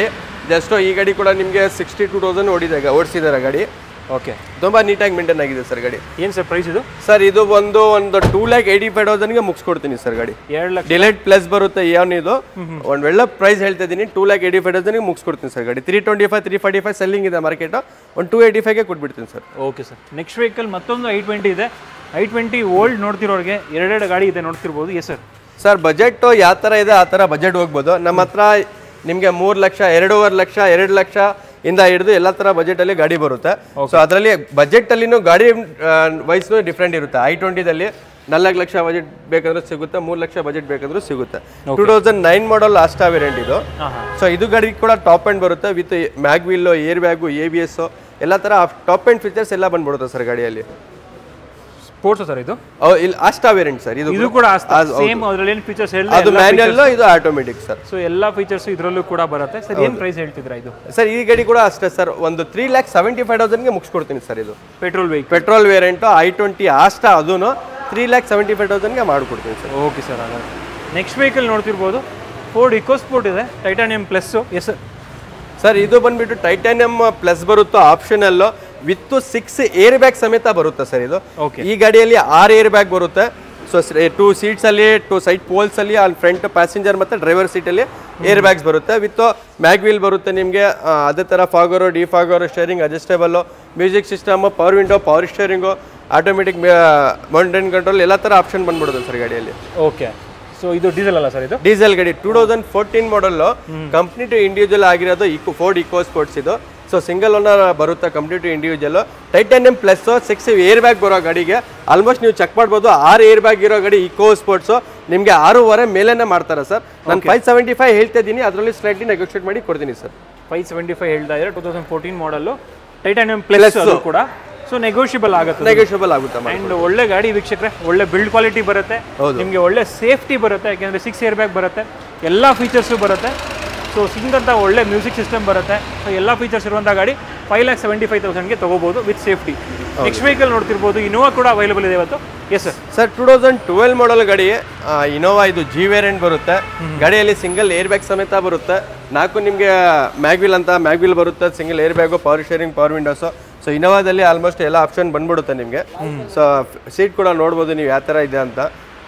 ಜಸ್ಟ್ ಈ ಗಾಡಿ ಕೂಡ ನಿಮಗೆ ಸಿಕ್ಸ್ಟಿ ಟೂ ತೌಸಂಡ್ ಓಡಿದೆ ಓಡಿಸಿದ್ದಾರೆ ಗಾಡಿ. ಓಕೆ, ತುಂಬಾ ನೀಟಾಗಿ ಮೇಂಟೈನ್ ಆಗಿದೆ ಸರ್ ಗಾಡಿ. ಏನು ಸರ್ ಪ್ರೈಸ್ ಇದು? ಸರ್ ಇದು ಒಂದು ಒಂದು ಟೂ ಲ್ಯಾಕ್ ಏಯ್ಟಿ ಫೈವ್ ತೌಸಂಡ್ಗೆ ಮುಗಿಸ್ಕೊಡ್ತೀನಿ ಸರ್ ಗಾಡಿ. ಎರಡು ಲಕ್ಷ ಡಿಲೈಟ್ ಪ್ಲಸ್ ಬರುತ್ತೆ ಏನ್ ಇದು ಒಂದು ಒಳ್ಳೆ ಪ್ರೈಸ್ ಹೇಳ್ತಾ ಇದ್ದೀನಿ. ಟೂ ಲ್ಯಾಕ್ ಏಯ್ಟಿ ಫೈವ್ ತೌಸಂಡ್ಗೆ ಮುಗಿಸ್ಕೊಡ್ತೀನಿ ಸರ್ ಗಾಡಿ. Three twenty five three forty five selling ಇದೆ ಮಾರ್ಕೆಟ್, ಒಂದು ಟೂ ಏಯ್ಟಿ ಫೈವ್ಗೆ ಕೊಟ್ಬಿಡ್ತೀನಿ sir. Okay sir. Next vehicle ಮತ್ತೊಂದು ಐ ಟ್ವೆಂಟಿ ಇದೆ. ಐ ಟ್ವೆಂಟಿ ಓಲ್ಡ್ ನೋಡ್ತಿರೋರಿಗೆ ಎರಡೆರಡು ಗಾಡಿ ಇದೆ ನೋಡ್ತಿರ್ಬೋದು. S sir. ಸರ್ ಬಜೆಟ್ ಯಾವ ಥರ ಇದೆ ಆ ಥರ ಬಜೆಟ್ ಹೋಗ್ಬೋದು. ನಮ್ಮ ಹತ್ರ ನಿಮಗೆ ಮೂರು ಲಕ್ಷ ಎರಡೂವರೆ ಲಕ್ಷ ಎರಡು ಲಕ್ಷ ಇಂದ ಹಿಡಿದು ಎಲ್ಲ ಥರ ಬಜೆಟಲ್ಲಿ ಗಾಡಿ ಬರುತ್ತೆ. ಸೊ ಅದರಲ್ಲಿ ಬಜೆಟಲ್ಲಿನೂ ಗಾಡಿ ವೈಸ್ನು ಡಿಫ್ರೆಂಟ್ ಇರುತ್ತೆ. ಐ ಟ್ವೆಂಟಿದಲ್ಲಿ ನಾಲ್ಕು ಲಕ್ಷ ಬಜೆಟ್ ಬೇಕಾದ್ರೂ ಸಿಗುತ್ತೆ, ಮೂರು ಲಕ್ಷ ಬಜೆಟ್ ಬೇಕಾದ್ರೂ ಸಿಗುತ್ತೆ. Two thousand nine model Asta variant ಇದು. ಸೊ ಇದು ಗಾಡಿ ಕೂಡ ಟಾಪ್ ಎಂಡ್ ಬರುತ್ತೆ with mag wheel, air bag, A B S ಎಲ್ಲ ಥರ ಟಾಪ್ ಎಂಡ್ ಫೀಚರ್ಸ್ ಎಲ್ಲ ಬಂದ್ಬಿಡುತ್ತೆ ಸರ್ ಗಾಡಿಯಲ್ಲಿ. ಸ್ಪೋರ್ಟ್ಸ್ ಸರ್ ಇದು? ಇಲ್ಲಿ ಆಸ್ಟಾ ವೇರಿಯಂಟ್ ಸರ್ ಇದು. ಇದು ಕೂಡ ಸೇಮ್ ಅದರಲ್ಲಿ ಏನು ಫೀಚರ್ಸ್ ಹೇಳಿದ್ರೆ ಅದು ಮ್ಯಾನ್ಯಲ್, ಇದು ಆಟೋಮೆಟಿಕ್ ಸರ್. ಸೊ ಎಲ್ಲ ಫೀಚರ್ಸ್ ಇದರಲ್ಲೂ ಕೂಡ ಬರುತ್ತೆ ಸರ್. ಏನು ಪ್ರೈಸ್ ಹೇಳ್ತಿದ್ರಾ ಇದು? ಸರ್ ಈ ಗಾಡಿ ಕೂಡ ಅಷ್ಟೇ ಸರ್, ಒಂದು ತ್ರೀ ಲ್ಯಾಕ್ ಸೆವೆಂಟಿ ಫೈವ್ ತೌಸಂಡ್ಗೆ ಮುಗಿಸ್ಕೊಡ್ತೀನಿ ಸರ್. ಇದು petrol vehicle, petrol variant I twenty Asta, ಅದೂ ತ್ರೀ ಲ್ಯಾಕ್ ಸೆವೆಂಟಿ ಫೈವ್ ತೌಸಂಡ್ಗೆ ಮಾಡಿಕೊಡ್ತೀನಿ ಸರ್. Okay sir. ಹಾಗಾದ್ರೆ ನೆಕ್ಸ್ಟ್ ವೆಹಿಕಲ್ ನೋಡ್ತಿರ್ಬೋದು, ಫೋರ್ಡ್ ಇಕೋಸ್ಪೋರ್ಟ್ ಇದೆ, ಟೈಟಾನಿಯಂ ಪ್ಲಸ್ಸು. ಎಸ್ ಸರ್ ಇದು ಬಂದ್ಬಿಟ್ಟು ಟೈಟಾನಿಯಂ ಪ್ಲಸ್ ಬರುತ್ತೋ optional with six air bag ಸಮೇತ ಬರುತ್ತೆ ಸರ್ ಇದು. ಈ ಗಾಡಿಯಲ್ಲಿ ಆರು ಏರ್ ಬ್ಯಾಗ್ ಬರುತ್ತೆ. ಸೊ ಟೂ ಸೀಟ್ಸ್ ಅಲ್ಲಿ, ಟೂ ಸೈಡ್ ಪೋಲ್ಸ್ ಅಲ್ಲಿ, ಅಲ್ಲಿ ಫ್ರಂಟ್ ಪ್ಯಾಸೆಂಜರ್ ಮತ್ತೆ ಡ್ರೈವರ್ ಸೀಟ್ ಅಲ್ಲಿ ಏರ್ ಬ್ಯಾಗ್ಸ್ ಬರುತ್ತೆ. ವಿತ್ ಮ್ಯಾಗ್ ವೀಲ್ ಬರುತ್ತೆ ನಿಮಗೆ. ಅದೇ ತರ fogger, defogger, steering adjustable, music system, power window, power steering, automatic mounted control ಎಲ್ಲ ತರ ಆಪ್ಷನ್ ಬಂದ್ಬಿಡುತ್ತೆ ಸರ್ ಗಾಡಿಯಲ್ಲಿ. ಓಕೆ. ಸೊ ಇದು ಡೀಸೆಲ್ ಅಲ್ಲ ಸರ್? ಇದು ಡೀಸೆಲ್ ಗಾಡಿ. Two thousand fourteen model, company to individual ಆಗಿರೋದು ಇಕೋ ಫೋರ್ಡ್ ಇಕೋ ಸ್ಪೋರ್ಟ್ಸ್ ಇದು. ಸೊ ಸಿಂಗಲ್ ಓನರ್ ಬರುತ್ತೆ, company to individual. Titanium plus six air bag ಬರೋ ಗಾಡಿಗೆ ಆಲ್ಮೋಸ್ಟ್ ನೀವು ಚೆಕ್ ಮಾಡ್ಬೋದು. ಆರು ಏರ್ ಬ್ಯಾಗ್ ಇರೋ ಗಾಡಿ ಇಕೋ ಸ್ಪೋರ್ಟ್ಸ್ ನಿಮಗೆ ಆರೂವರೆ ಮೇಲೇನೆ ಮಾಡ್ತಾರೆ ಸರ್. ನಾನು ಫೈವ್ ಸೆವೆಂಟಿ ಫೈವ್ ಹೇಳ್ತಾ ಇದ್ದೀನಿ, ಅದರಲ್ಲಿ ಸ್ಲೈಟ್ಲಿ ನೆಗೋಷಿಯೇಟ್ ಮಾಡಿ ಕೊಡ್ತೀನಿ ಸರ್. ಫೈವ್ ಸೆವೆಂಟಿ ಫೈವ್ ಹೇಳ್ತಾ ಇದ್ದಾರೆ. Two thousand fourteen model, Titanium plus ಕೂಡ. ಸೊ ನೆಗೋಷಿಯಬಲ್ ಆಗುತ್ತೆ, ನೆಗೋಷಿಯಬಲ್ ಆಗುತ್ತೆ. ಅಂಡ್ ಒಳ್ಳೆ ಗಾಡಿ ವೀಕ್ಷಕರೇ, ಒಳ್ಳೆ ಬಿಲ್ಡ್ ಕ್ವಾಲಿಟಿ ಬರುತ್ತೆ ನಿಮಗೆ, ಒಳ್ಳೆ ಸೇಫ್ಟಿ ಬರುತ್ತೆ. ಯಾಕೆಂದ್ರೆ ಸಿಕ್ಸ್ ಏರ್ ಬ್ಯಾಗ್ ಬರುತ್ತೆ, ಎಲ್ಲ ಫೀಚರ್ಸು ಬರುತ್ತೆ. ಸೊ ಸಿಂಗಂತ ಒಳ್ಳೆ ಮ್ಯೂಸಿಕ್ ಸಿಸ್ಟಮ್ ಬರುತ್ತೆ. ಸೊ ಎಲ್ಲ ಫೀಚರ್ಸ್ ಇರುವಂಥ ಗಾಡಿ ಫೈವ್ ಲ್ಯಾಕ್ ಸೆವೆಂಟಿ ಫೈವ್ ತೌಸಂಡ್ಗೆ ತೊಗೋಬೋದು ವಿತ್ ಸೇಫ್ಟಿ. ನೆಕ್ಸ್ಟ್ ವೆಹಿಕಲ್ ನೋಡ್ತಿರ್ಬೋದು, ಇನೋವಾ ಕೂಡ ಅವೈಲೇಬಲ್ ಇದೆ ಇವತ್ತು. Yes sir. Sir two thousand twelve model ಗಾಡಿ ಇನೋವಾ, ಇದು ಜಿ ವೇರಿಯಂಟ್ ಬರುತ್ತೆ. ಗಾಡಿಯಲ್ಲಿ ಸಿಂಗಲ್ ಏರ್ ಬ್ಯಾಗ್ ಸಮೇತ ಬರುತ್ತೆ. ನಾಲ್ಕು ನಿಮಗೆ ಮ್ಯಾಗ್ವಿಲ್ ಅಂತ ಮ್ಯಾಗ್ವಿಲ್ ಬರುತ್ತೆ, single air bag, power sharing, power windows. So ಇನೋವಾದಲ್ಲಿ ಆಲ್ಮೋಸ್ಟ್ ಎಲ್ಲ ಆಪ್ಷನ್ ಬಂದ್ಬಿಡುತ್ತೆ ನಿಮಗೆ. ಸೊ ಸೀಟ್ ಕೂಡ ನೋಡ್ಬೋದು ನೀವು ಯಾವ ಥರ ಇದೆ ಅಂತ.